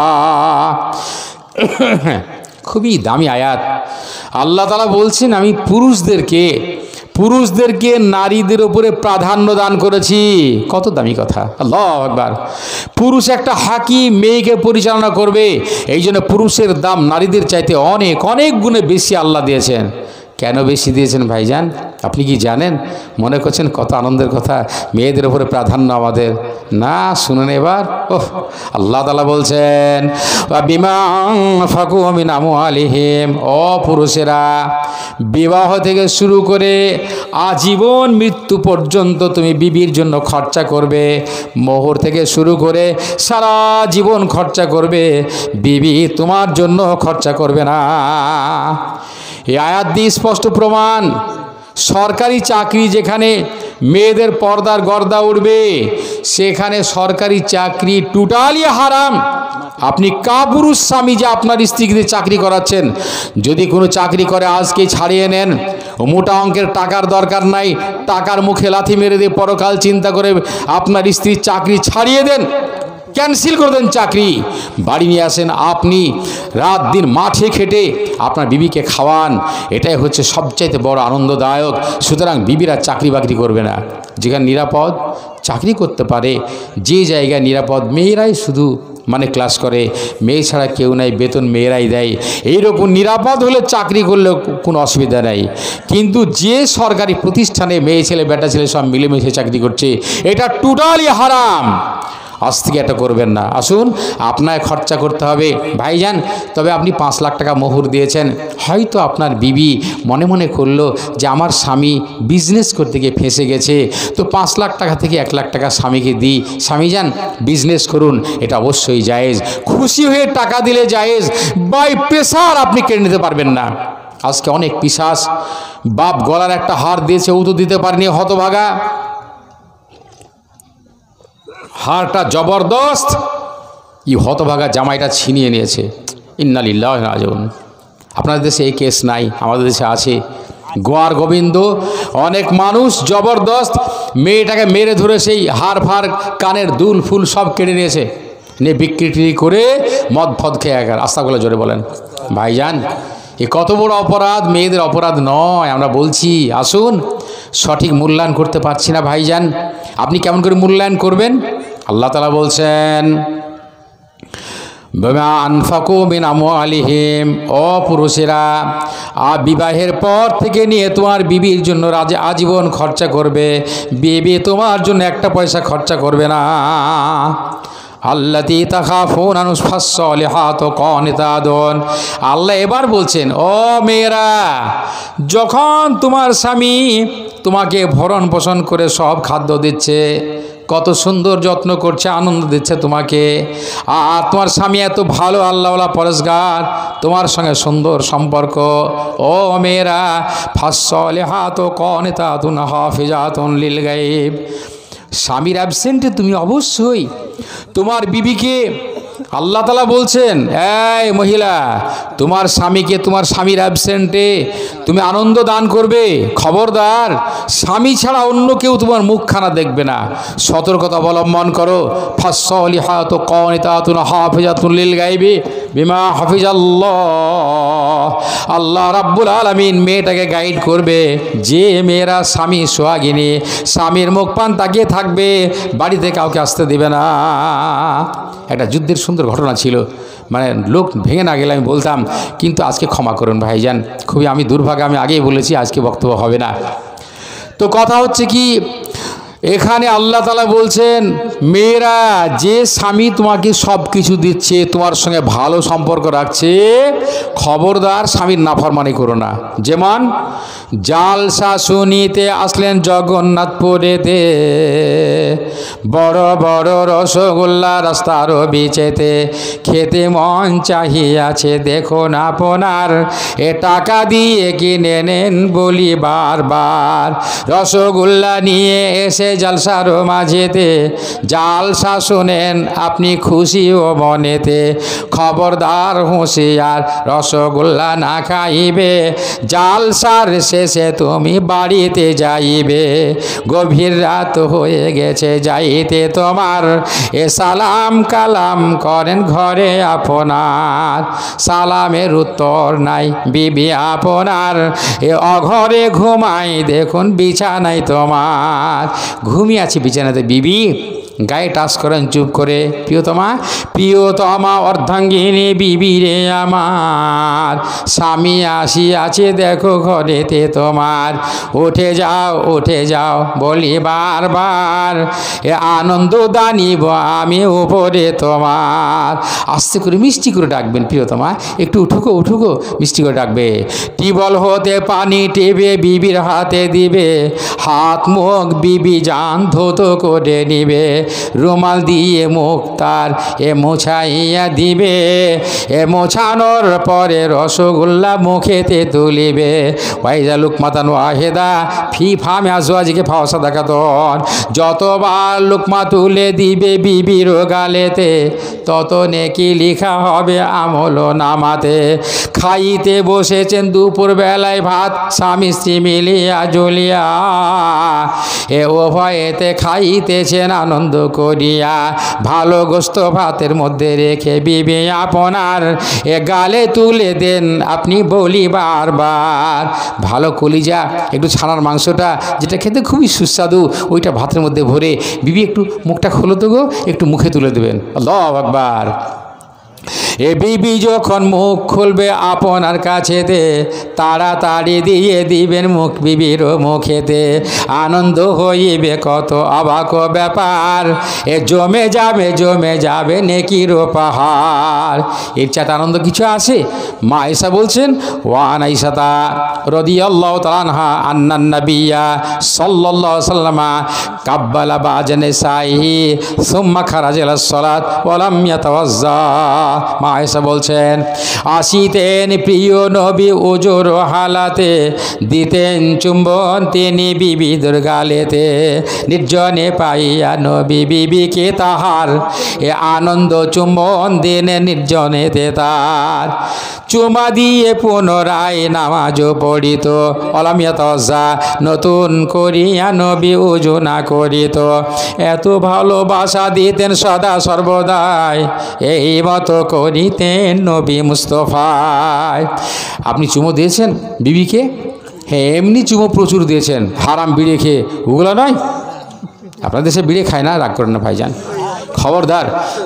খুবই দামি আয়াত। আল্লাহ তাআলা বলছেন আমি পুরুষদেরকে নারীদের উপরে প্রাধান্য দান করেছি। কত দামি কথা, আল্লাহু আকবার। পুরুষ একটা হাকিম, মেয়েকে পরিচালনা করবে, এই জন্য পুরুষের দাম নারীদের চাইতে অনেক অনেক গুণে বেশি আল্লাহ দিয়েছেন। কেন বেশি দিয়েছেন ভাইজান, আপনি কি জানেন? মনে করছেন কত আনন্দের কথা, মেয়েদের উপরে প্রাধান্য আমাদের। না, শুনুন এবার। আল্লাহ তাআলা বলছেন বিমা আনফাকু মিন আমওয়ালিহিম, ও পুরুষেরা, বিবাহ থেকে শুরু করে আজীবন মৃত্যু পর্যন্ত তুমি বিবির জন্য খরচা করবে। মোহর থেকে শুরু করে সারা জীবন খরচা করবে, বিবি তোমার জন্য খরচা করবে না। এই আয়াত দিয়ে স্পষ্ট প্রমাণ। সরকারি চাকরি যেখানে মেয়েদের পর্দার গর্দা উঠবে, সেখানে সরকারি চাকরি টোটালি হারাম। আপনি কাপুরুষ স্বামী যে আপনার স্ত্রীকে চাকরি করাচ্ছেন, যদি কোনো চাকরি করে আজকে ছাড়িয়ে নেন, মোটা অঙ্কের টাকার দরকার নাই, টাকার মুখে লাথি মেরে দিয়ে পরকাল চিন্তা করে আপনার স্ত্রীর চাকরি ছাড়িয়ে দেন, ক্যান্সেল করে দেন চাকরি, বাড়ি নিয়ে আসেন, আপনি রাত দিন মাঠে খেটে আপনার বিবিকে খাওয়ান, এটাই হচ্ছে সবচাইতে বড় আনন্দদায়ক। সুতরাং বিবিরা চাকরি বাকরি করবে না, যেখানে নিরাপদ চাকরি করতে পারে, যে জায়গায় নিরাপদ, মেয়েরাই শুধু মানে ক্লাস করে, মেয়ে ছাড়া কেউ নাই, বেতন মেয়েরাই দেয়, এইরকম নিরাপদ হলে চাকরি করলে কোনো অসুবিধা নাই। কিন্তু যে সরকারি প্রতিষ্ঠানে মেয়ে ছেলে বেটা ছেলে সব মিলেমিশে চাকরি করছে, এটা টোটালি হারাম। আজ থেকে এটা করবেন না। আসুন, আপনার খরচা করতে হবে ভাইজান। তবে আপনি 5 লাখ টাকা মোহর দিয়েছেন, হয়তো আপনার বিবি মনে মনে করলো যে আমার স্বামী বিজনেস করতে গিয়ে ফেঁসে গেছে, তো 5 লাখ টাকা থেকে 1 লাখ টাকা স্বামীকে দিই, স্বামী যান বিজনেস করুন, এটা অবশ্যই জায়েজ। খুশি হয়ে টাকা দিলে জায়েজ, বাই প্রেসার আপনি কেড়ে নিতে পারবেন না। আজকে অনেক পিশাচ, বাপ গলার একটা হার দিয়েছে, ও তো দিতে পারেনি, হতভাগা, হারটা জবরদস্ত, ই হতভাগা জামাইটা ছিনিয়ে নিয়েছে। ইন্না লিল্লাহি ওয়া ইন্না ইলাইহি রাজিউন। আপনাদের দেশে এই কেস নাই, আমাদের দেশে আছে। গোয়ার গোবিন্দ, অনেক মানুষ জবরদস্ত মেয়েটাকে মেরে ধরে সেই হার ফার কানের দুল ফুল সব কেড়ে নিয়েছে, নিয়ে বিক্রি করে মদ ফদ খেয়ে একার। আস্তাগফিরুল্লাহ জোরে বলেন। ভাইজান, এ কত বড় অপরাধ, মেয়েদের অপরাধ নয়। আমরা বলছি আসুন, সঠিক মূল্যায়ন করতে পারছি না ভাইজান। আপনি কেমন করে মূল্যায়ন করবেন? আল্লাহ তাআলা বলছেন, বিমা আনফাকু মিন আমওয়ালিহিম, ও পুরুষেরা বিবাহের পর থেকে নিয়ে তোমার বিবির জন্য আজীবন খরচা করবে, বিবি তোমার জন্য একটা পয়সা খরচা করবে না। আল্লাতী তাখাফুনা নুসফাস-সালিহাতু কানিতাতুন। আল্লাহ এবার বলছেন, ও মেয়েরা, যখন তোমার স্বামী তোমাকে ভরণ পোষণ করে সব খাদ্য দিচ্ছে, কত সুন্দর যত্ন করছে, আনন্দ দিচ্ছে তোমাকে, আর তোমার স্বামী এত ভালো আল্লাহওয়ালা পরেশগার, তোমার সঙ্গে সুন্দর সম্পর্ক, ও মেয়েরা, ফাস-সালিহাতু কানিতাতুন হাফিজাতুন লিল গায়ব। স্বামীর অ্যাবসেন্টে তুমি অবশ্যই তোমার বিবিকে, আল্লাহ তাআলা বলছেন, এই মহিলা, তোমার স্বামীকে তোমার স্বামীর অ্যাবসেন্টে তুমি আনন্দ দান করবে। খবরদার, স্বামী ছাড়া অন্য কেউ তোমার মুখখানা দেখবে না। সতর্কতা অবলম্বন করো। ফাস-সালিহাতু কানিতাতুন হাফিজাতুন লিল গায়বি বিমা হাফিজাল্লাহ। আল্লাহ রাব্বুল আলামিন মেয়েটাকে গাইড করবে, যে মেয়েরা স্বামী সোহাগিনী, স্বামীর মুখ পান তাকিয়ে থাকবে, বাড়িতে কাউকে আসতে দেবে না। একটা যুদ্ধের সুন্দর ঘটনা ছিল, মানে লোক ভেঙে না গেলে আমি বলতাম, কিন্তু আজকে ক্ষমা করুন ভাইজান, খুবই আমি দুর্ভাগ্য, আমি আগেই বলেছি আজকে বক্তব্য হবে না। তো কথা হচ্ছে কি, এখানে আল্লাহ তাআলা বলছেন, মেয়েরা, যে স্বামী তোমাকে সব কিছু দিচ্ছে, তোমার সঙ্গে ভালো সম্পর্ক রাখছে, খবরদার স্বামীর নাফরমানি করো না। যেমন জালসা শুনিতে আসলেন জগন্নাথপুরেতে, বড় বড় রসগোল্লা রাস্তার বিচেতে, খেতে মন চাহিয়াছে দেখুন আপনার, এ টাকা দিয়ে কিনে নেন বলি বারবার। রসগোল্লা নিয়ে এসে জালসার মাঝেতে, জালসা শোনেন আপনি খুশি ও মনেতে, খবরদার হুঁশিয়ার, রসগোল্লা না খাইবে, জালসার শেষে তুমি বাড়িতে যাইবে। গভীর রাত হয়ে গেছে যাইতে তোমার, এ সালাম কালাম করেন ঘরে আপনার, সালামের উত্তর নাই বিবি আপনার, এ অঘরে ঘুমাই দেখুন বিছানায় তোমার। ঘুমিয়ে আছি বিছানাতে, বিবি গায়ে টাচ করেন চুপ করে, প্রিয়তমা, প্রিয়তমা অর্ধাঙ্গিনী বিবি রে আমার, স্বামী আসিয়াছে দেখো ঘরেতে তোমার, উঠে যাও বলি বারবার, এ আনন্দ দানিব আমি উপরে তোমার। আস্তে করে মিষ্টি করে ডাকবেন, প্রিয়তমা একটু উঠুকো মিষ্টি করে ডাকবে। টিবল হতে পানি টেবে বিবির হাতে দিবে, হাত মুখ বিবি জান ধৌত করে নিবে, রুমাল দিয়ে মুখ তার মোছাইয়া দিবে, মোছানোর পরে রসগোল্লা মুখেতে তুলিবে। ওয়াইজা লুকমাতান ওয়াহেদা ফি ফামে আজওয়াজিকে ফাওসা দেখাতন, যতবার লুকমা তুলে দিবে বিবির গালেতে তত নেকি লিখা হবে আমল নামাতে। খাইতে বসেছেন দুপুর বেলায় ভাত স্বামী স্ত্রী মিলিয়া জ্বলিয়া, এ উভয়েতে খাইতেছেন আনন্দ করিয়া। ভালো গোস্ত ভাতের মধ্যে রেখে বিবি আপনার গালে তুলে দেন আপনি বলি বারবার। ভালো কলিজা একটু ছানার মাংসটা যেটা খেতে খুবই সুস্বাদু, ওইটা ভাতের মধ্যে ভরে বিবি একটু মুখটা খোলো তো গো, একটু মুখে তুলে দেবেন। আল্লাহু আকবার। এ বিবি যখন মুখ খুলবে আপনার কাছেতে তাড়াতাড়ি দিয়ে দিবেন মুখ বিবির মুখেতে। আনন্দ হইবে কত অবাক ব্যাপার, এ জমে যাবে নেকির পাহাড়। এর চাইতে আনন্দ কিছু আছে? মা আয়েশা বলছেন, ওয়ান আয়েশাতা রাদিয়াল্লাহু তাআলা আনহা আন্নান নাবিয়্যা সাল্লাল্লাহু আলাইহি ওয়াসাল্লাম কাব্বালা বাজানে সাইহি সুম্মা খারাজা ইলাস সালাত ওয়া লাম ইয়াতাওয়াজ্জা। মা আয়েশা বলছেন, আসিতেন প্রিয় নবী ওজোর হালাতে, দিতেন চুম্বন তিনি বিবিদের গালেতে। নির্জনে পাইয়া নবী বিবিকে তাহার এ আনন্দ চুম্বন দেন নির্জনেতে তার। চুমা দিয়ে পুনরায় নামাজও পড়িত, অলামিয়া তজা নতুন করিয়া নবী উজু না করিত। এত ভালোবাসা দিতেন সদা সর্বদাই, এই মতো করিতেন নবী মুস্তফায়। আপনি চুমো দিয়েছেন বিবিকে? হ্যাঁ, এমনি চুমো প্রচুর দিয়েছেন, হারাম বিড়ে খেয়ে, ওগুলো নয়। আপনার দেশে বিড়ে খায় না, রাগ করেন না ভাইজান, খবরদার।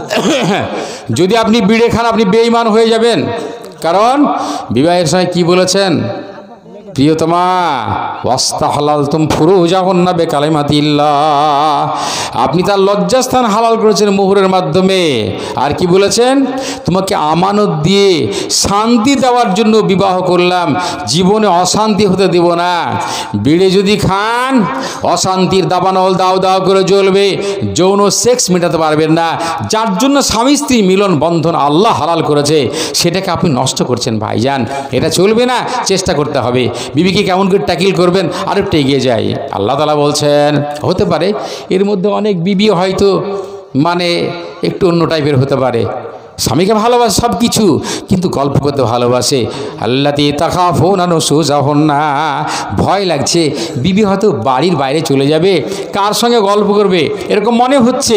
যদি আপনি বিড়ে খান আপনি বেঈমান হয়ে যাবেন। কারণ বিবাহের সময় কি বলেছেন? প্রিয়তমা ওয়াস্তাহলালতুম ফুরুজাহুন্না বিকালিমাতিল্লাহ, আপনি তার লজ্জাস্থান হালাল করেছেন মোহরের মাধ্যমে। আর কি বলেছেন? তোমাকে আমানত দিয়ে শান্তি দেওয়ার জন্য বিবাহ করলাম, জীবনে অশান্তি হতে দেব না। বিড়ে যদি খান অশান্তির দাবানল দাও দাও করে জ্বলবে, যৌন সেক্স মেটাতে পারবেন না। যার জন্য স্বামী স্ত্রী মিলন বন্ধন আল্লাহ হালাল করেছে সেটাকে আপনি নষ্ট করছেন ভাইজান, এটা চলবে না। চেষ্টা করতে হবে বিবিকে কেমন করে ট্যাকেল করবেন আর একটু এগিয়ে যাই। আল্লাহ তাআলা বলছেন, হতে পারে এর মধ্যে অনেক বিবি হয়তো মানে একটু অন্য টাইপের হতে পারে, স্বামীকে ভালোবাসে সব কিছু, কিন্তু গল্প করতে ভালোবাসে। আল্লাতী তাখাফুনা নুশুজাহুন্না, ভয় লাগছে বিবি হয়তো বাড়ির বাইরে চলে যাবে, কার সঙ্গে গল্প করবে এরকম মনে হচ্ছে।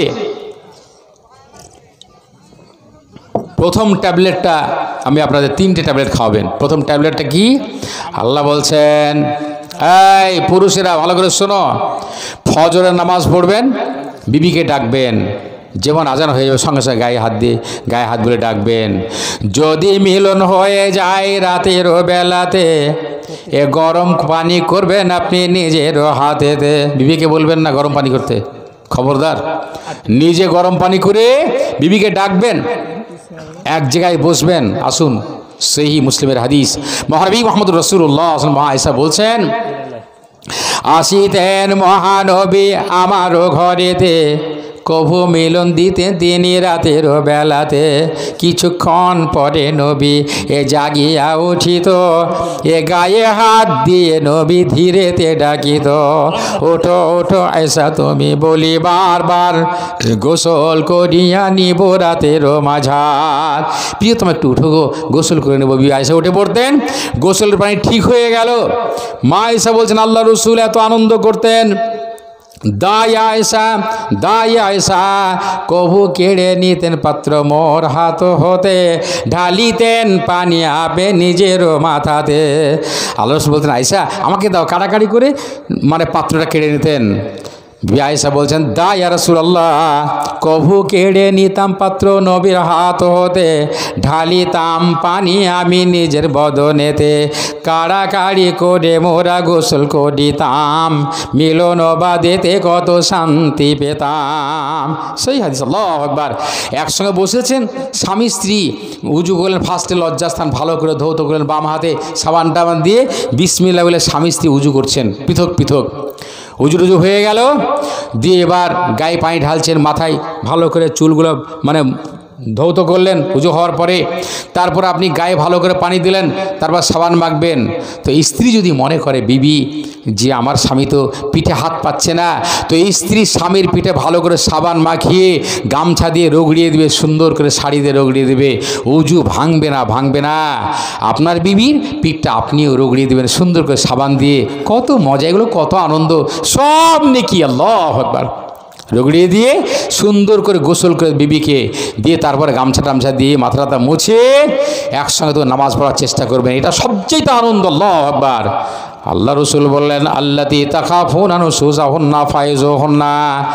প্রথম ট্যাবলেটটা আমি আপনাদের 3টে ট্যাবলেট খাওয়াবেন। প্রথম ট্যাবলেটটা কি? আল্লাহ বলছেন, এই পুরুষেরা ভালো করে শোনো, ফজরের নামাজ পড়বেন, বিবিকে ডাকবেন, যেমন আজান হয়ে যাবে সঙ্গে সঙ্গে গায়ে হাত বলে ডাকবেন। যদি মিলন হয়ে যায় রাতের বেলাতে, এ গরম পানি করবেন আপনি নিজের হাতেতে। বিবিকে বলবেন না গরম পানি করতে, খবরদার। নিজে গরম পানি করে বিবিকে ডাকবেন, এক জায়গায় বসবেন। আসুন, সহিহ মুসলিমের হাদিস, মহানবী মুহাম্মদুর রাসূলুল্লাহ সাল্লাল্লাহু আলাইহি ওয়াসাল্লাম আয়েশা বলছেন, আসিতেন মহানবী আমারও ঘরেতে, কভু মিলন দিতেন তিনি রাতের বেলাতে। কিছুক্ষণ পরে নবী এ জাগিয়া উঠিত, এ গায়ে হাত দিয়ে নবী ধীরেতে ডাকিত, ওঠো ওঠো আয়েশা তুমি বলি বারবার, গোসল করিয়া নিব রাতের মাঝার। প্রিয়তম একটু উঠো গো, গোসল করে নেব। আয়েশা উঠে পড়তেন, গোসলের পানি ঠিক হয়ে গেল। মা আয়েশা বলছেন, আল্লাহ রসুল এত আনন্দ করতেন, দায়া আয়েশা কভু কেড়ে নিতেন পাত্র মোর হাত হতে, ঢালিতেন পানি আপে নিজের মাথাতে। আল্লাহ রাসূল বলতেন, আয়েশা আমাকে দাও, কাড়াকাড়ি করে মানে পাত্রটা কেড়ে নিতেন। আয়েশা বলছেন, ইয়া রাসূলুল্লাহ কভু কেড়ে নিতাম পাত্র নবীর হাত হতে, ঢালিতাম পানি আমি নিজের বদনেতে, কাড়াকাড়ি করে মোরা গোসল করিতাম, মিলন বাদেতে কত শান্তি পেতাম। সেই হাদিস। আল্লাহু আকবার। একসঙ্গে বসেছেন স্বামী স্ত্রী, উজু করলেন, ফার্স্টে লজ্জাস্থান ভালো করে ধৌত করলেন, বাম হাতে সাবান টাবান দিয়ে বিসমিল্লাহ বলে স্বামী স্ত্রী উজু করছেন পৃথক পৃথক। উজু টুজু হয়ে গেল, দিয়ে এবার গায়ে পানি ঢালছেন, মাথায় ভালো করে চুলগুলো মানে ধৌত করলেন উজু হওয়ার পরে। তারপর আপনি গায়ে ভালো করে পানি দিলেন, তারপর সাবান মাখবেন। তো স্ত্রী যদি মনে করে বিবি যে আমার স্বামী তো পিঠে হাত পাচ্ছে না, তো এই স্ত্রী স্বামীর পিঠে ভালো করে সাবান মাখিয়ে গামছা দিয়ে রগড়িয়ে দেবে, সুন্দর করে শাড়ি দিয়ে রগড়িয়ে দেবে, উজু ভাঙবে না, ভাঙবে না। আপনার বিবির পিঠটা আপনিও রগড়িয়ে দেবেন সুন্দর করে সাবান দিয়ে। কত মজা এগুলো, কত আনন্দ, সব নেকি। আল্লাহু আকবার। রগড়িয়ে দিয়ে সুন্দর করে গোসল করে বিবিকে দিয়ে তারপরে গামছা টামছা দিয়ে মাথাটা মুছে একসঙ্গে তো নামাজ পড়ার চেষ্টা করবেন। এটা সবচেয়ে আনন্দ। আল্লাহু আকবার। আল্লাহ রসুল বললেন, আল্লাতী তাখাফুনা নুশুজাহুন্না ফাইজুহুন্না,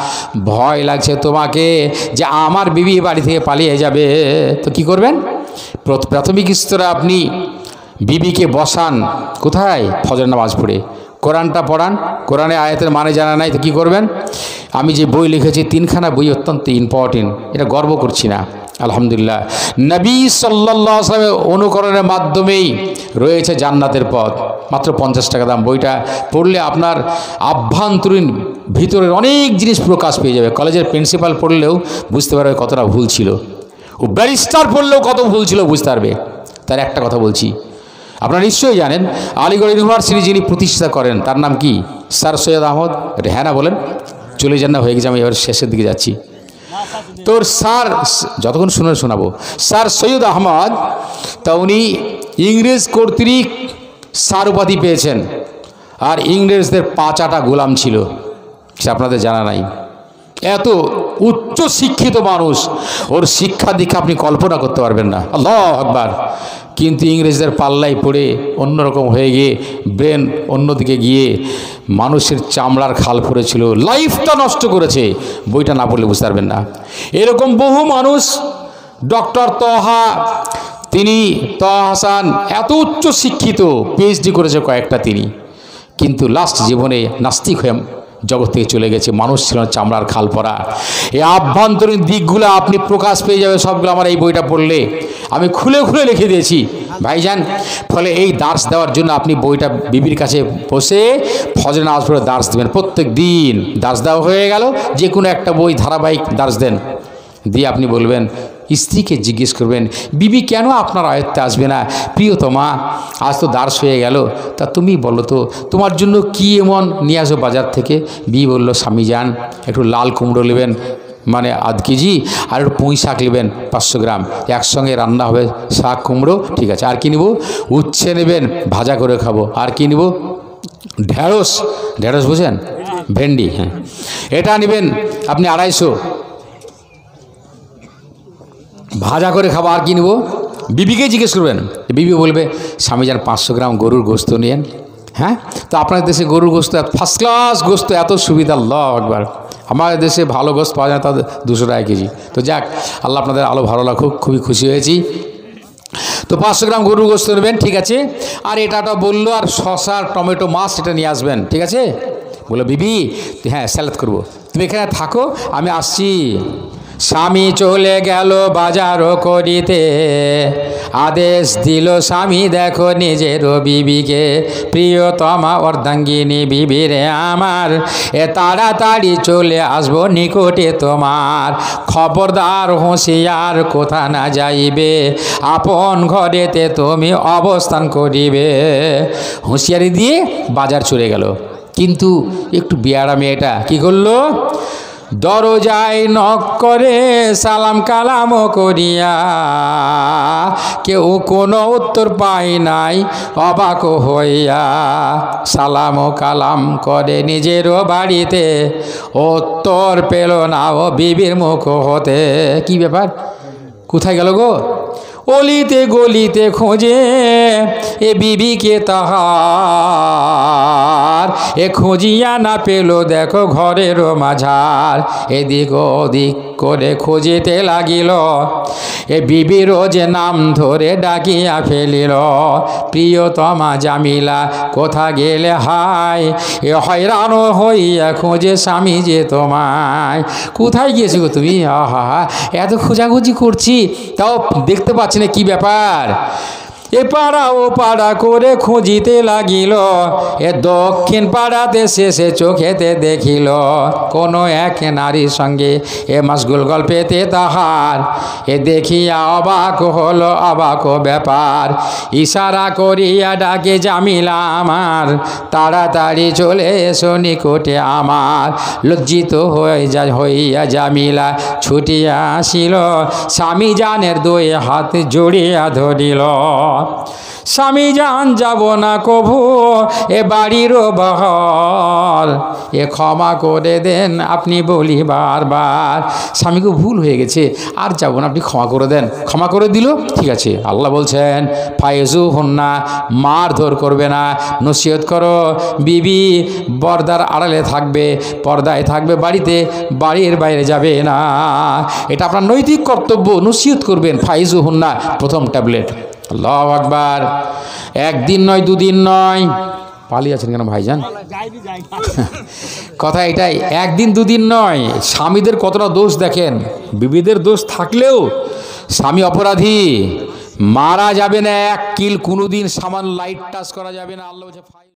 ভয় লাগছে তোমাকে যে আমার বিবি বাড়ি থেকে পালিয়ে যাবে, তো কি করবেন? প্রাথমিক স্তরে আপনি বিবিকে বসান কোথায়? ফজর নামাজ পড়ে কোরআনটা পড়ান। কোরআনে আয়াতের মানে জানা নাই তো কী করবেন? আমি যে বই লিখেছি 3খানা বই অত্যন্ত ইম্পর্টেন্ট, এটা গর্ব করছি না, আলহামদুলিল্লাহ। নবী সাল্লাল্লাহু আলাইহি ওয়াসাল্লামের অনুকরণের মাধ্যমেই রয়েছে জান্নাতের পথ। মাত্র 50 টাকা দাম। বইটা পড়লে আপনার আভ্যন্তরীণ ভিতরের অনেক জিনিস প্রকাশ পেয়ে যাবে। কলেজের প্রিন্সিপাল পড়লেও বুঝতে পারবে কতটা ভুল ছিল, ও ব্যারিস্টার পড়লেও কত ভুল ছিল বুঝতে পারবে। তার একটা কথা বলছি, আপনারা নিশ্চয়ই জানেন আলিগড় ইউনিভার্সিটি যিনি প্রতিষ্ঠা করেন তার নাম কি? স্যার সৈয়দ আহমদ। হ্যাঁ না বলেন? চলে যান না, হয়ে গেছে, আমি এবার শেষের দিকে যাচ্ছি। তোর স্যার যতক্ষণ শুনে শোনাবো, স্যার সৈয়দ আহমদ, তা উনি ইংরেজ কর্তৃক স্যার উপাধি পেয়েছেন, আর ইংরেজদের 5 গোলাম ছিল, সেটা আপনাদের জানা নাই। এত উচ্চ শিক্ষিত মানুষ, ওর শিক্ষা দীক্ষা আপনি কল্পনা করতে পারবেন না। আল্লাহু আকবার। কিন্তু ইংরেজদের পাল্লায় পড়ে অন্যরকম হয়ে গিয়ে ব্রেন অন্যদিকে গিয়ে মানুষের চামড়ার খাল পড়েছিল, লাইফটা নষ্ট করেছে। বইটা না পড়লে বুঝতে পারবেন না। এরকম বহু মানুষ, ডক্টর তহা, তিনি তহা হাসান, এত উচ্চ শিক্ষিত, পিএইচডি করেছে কয়েকটা তিনি, কিন্তু লাস্ট জীবনে নাস্তিক হয়ে জগৎ থেকে চলে গেছে। মানুষ ছিল না, চামড়ার খাল পরা। এই আভ্যন্তরীণ দিকগুলো আপনি প্রকাশ পেয়ে যাবে সবগুলো আমার এই বইটা পড়লে। আমি খুলে খুলে লিখে দিয়েছি ভাইজান। ফলে এই দার্স দেওয়ার জন্য আপনি বইটা বিবির কাছে বসে ফজর নামাজ পড়ে দার্স দেবেন। প্রত্যেক দিন দার্স দেওয়া হয়ে গেল, যে কোনো একটা বই ধারাবাহিক দার্স দেন, দিয়ে আপনি বলবেন, স্ত্রীকে জিজ্ঞেস করবেন, বিবি কেন আপনার আয়ত্তে আসবে না? প্রিয়তমা, আজ তো দার্স হয়ে গেল, তা তুমি বলো তো তোমার জন্য কি এমন নিয়ে আসো বাজার থেকে? বিবি বলল, স্বামী যান, একটু লাল কুমড়ো নেবেন মানে আধ কেজি, আর একটু পুঁই শাক নেবেন 500 গ্রাম, একসঙ্গে রান্না হবে শাক কুমড়ো, ঠিক আছে। আর কি নেব? উচ্ছে নেবেন, ভাজা করে খাবো। আর কি নেব? ঢেঁড়স, ঢেঁড়স বুঝেন? ভেন্ডি, হ্যাঁ, এটা নেবেন আপনি 250, ভাজা করে খাবো। আর কি নেব? বিবিকে জিজ্ঞেস করবেন, বিবি বলবে, স্বামী যান 500 গ্রাম গরুর গোস্ত নিয়েন। হ্যাঁ, তো আপনার দেশে গরুর গোস্ত ফার্স্ট ক্লাস গোস্ত, এত সুবিধা। আল্লাহু আকবার। আমাদের দেশে ভালো গোস্ত পাওয়া যায় তাদের 200 টাকা কেজি। তো যাক, আল্লাহ আপনাদের আলো ভালো লাগুক, খুবই খুশি হয়েছি। তো 500 গ্রাম গরুর গোস্ত নেবেন, ঠিক আছে। আর এটাটা বললো, আর শসা, টমেটো, মাছ এটা নিয়ে আসবেন, ঠিক আছে। বললো, বিবি হ্যাঁ স্যালাদ করবো, তুমি এখানে থাকো, আমি আসছি। স্বামী চলে গেল বাজার করিতে, আদেশ দিল স্বামী দেখো নিজের বিবিকে, প্রিয়তমা অর্ধাঙ্গিনী বিবি রে আমার, এ তাড়াতাড়ি চলে আসবো নিকটে তোমার, খবরদার হুঁশিয়ার কোথা না যাইবে, আপন ঘরেতে তুমি অবস্থান করিবে। হুঁশিয়ারি দিয়ে বাজার চলে গেল। কিন্তু একটু বেয়ারা মেয়েটা কি করলো? দরজায় নক করে সালাম কালাম করিয়া, কেউ কোনো উত্তর পায় নাই, অবাক হইয়া সালাম কালাম করে নিজেরও বাড়িতে, উত্তর পেল না ও বিবির মুখ হতে। কি ব্যাপার? কোথায় গেল গো? অলিতে গলিতে খোঁজে এ বিবিকে তাহার, এ খুঁজিয়া না পেল দেখো ঘরের মাঝার, এদিক ওদিক করে খুঁজিতে লাগিল, এ বিবির যে নাম ধরে ডাকিয়া ফেলিল, প্রিয়তমা জামিলা কোথা গেলে হায়, এ হয়রান হইয়া খোঁজে স্বামী যে তোমায়। কোথায় গিয়েছো গো তুমি? আহা, এত খোঁজাখুঁজি করছি তাও দেখতে পাচ্ছি না, কি ব্যাপার? এ পাড়া ও পাড়া করে খুঁজিতে লাগিল, এ দক্ষিণ পাড়াতে শেষে চোখেতে দেখিল কোনো এক নারীর সঙ্গে এ মাসগুল গল্পেতে তাহার। এ দেখিয়া অবাক হলো অবাক ব্যাপার, ইশারা করিয়া ডাকে জামিলা আমার, তাড়াতাড়ি চলে এসো নিকটে আমার। লজ্জিত হইয়া জামিলা ছুটিয়া আসিল, স্বামী জানের দুই হাত জড়িয়া ধরিল। স্বামী জান যাব না কভু এ বাড়ির বহল, এ ক্ষমা করে দেন আপনি বলি বারবার। স্বামীকে ভুল হয়ে গেছে, আর যাব না, আপনি ক্ষমা করে দেন। ক্ষমা করে দিল, ঠিক আছে। আল্লাহ বলছেন ফায়েজু হন্না, মারধর করবে না, নসিহত করো। বিবি পর্দার আড়ালে থাকবে, পর্দায় থাকবে বাড়িতে, বাড়ির বাইরে যাবে না। এটা আপনার নৈতিক কর্তব্য, নসিহত করবেন। ফায়েজু হন্না প্রথম ট্যাবলেট। আল্লাহু আকবার। একদিন নয়, দুদিন নয়, পালিয়ে আছেন কেন ভাইজান? কথা এটাই, একদিন দুদিন নয়। স্বামীদের কতটা দোষ দেখেন, বিবিদের দোষ থাকলেও স্বামী অপরাধী, মারা যাবে না এক কিল কোনোদিন, সামান লাইট টাচ করা যাবে না। আল্লাহ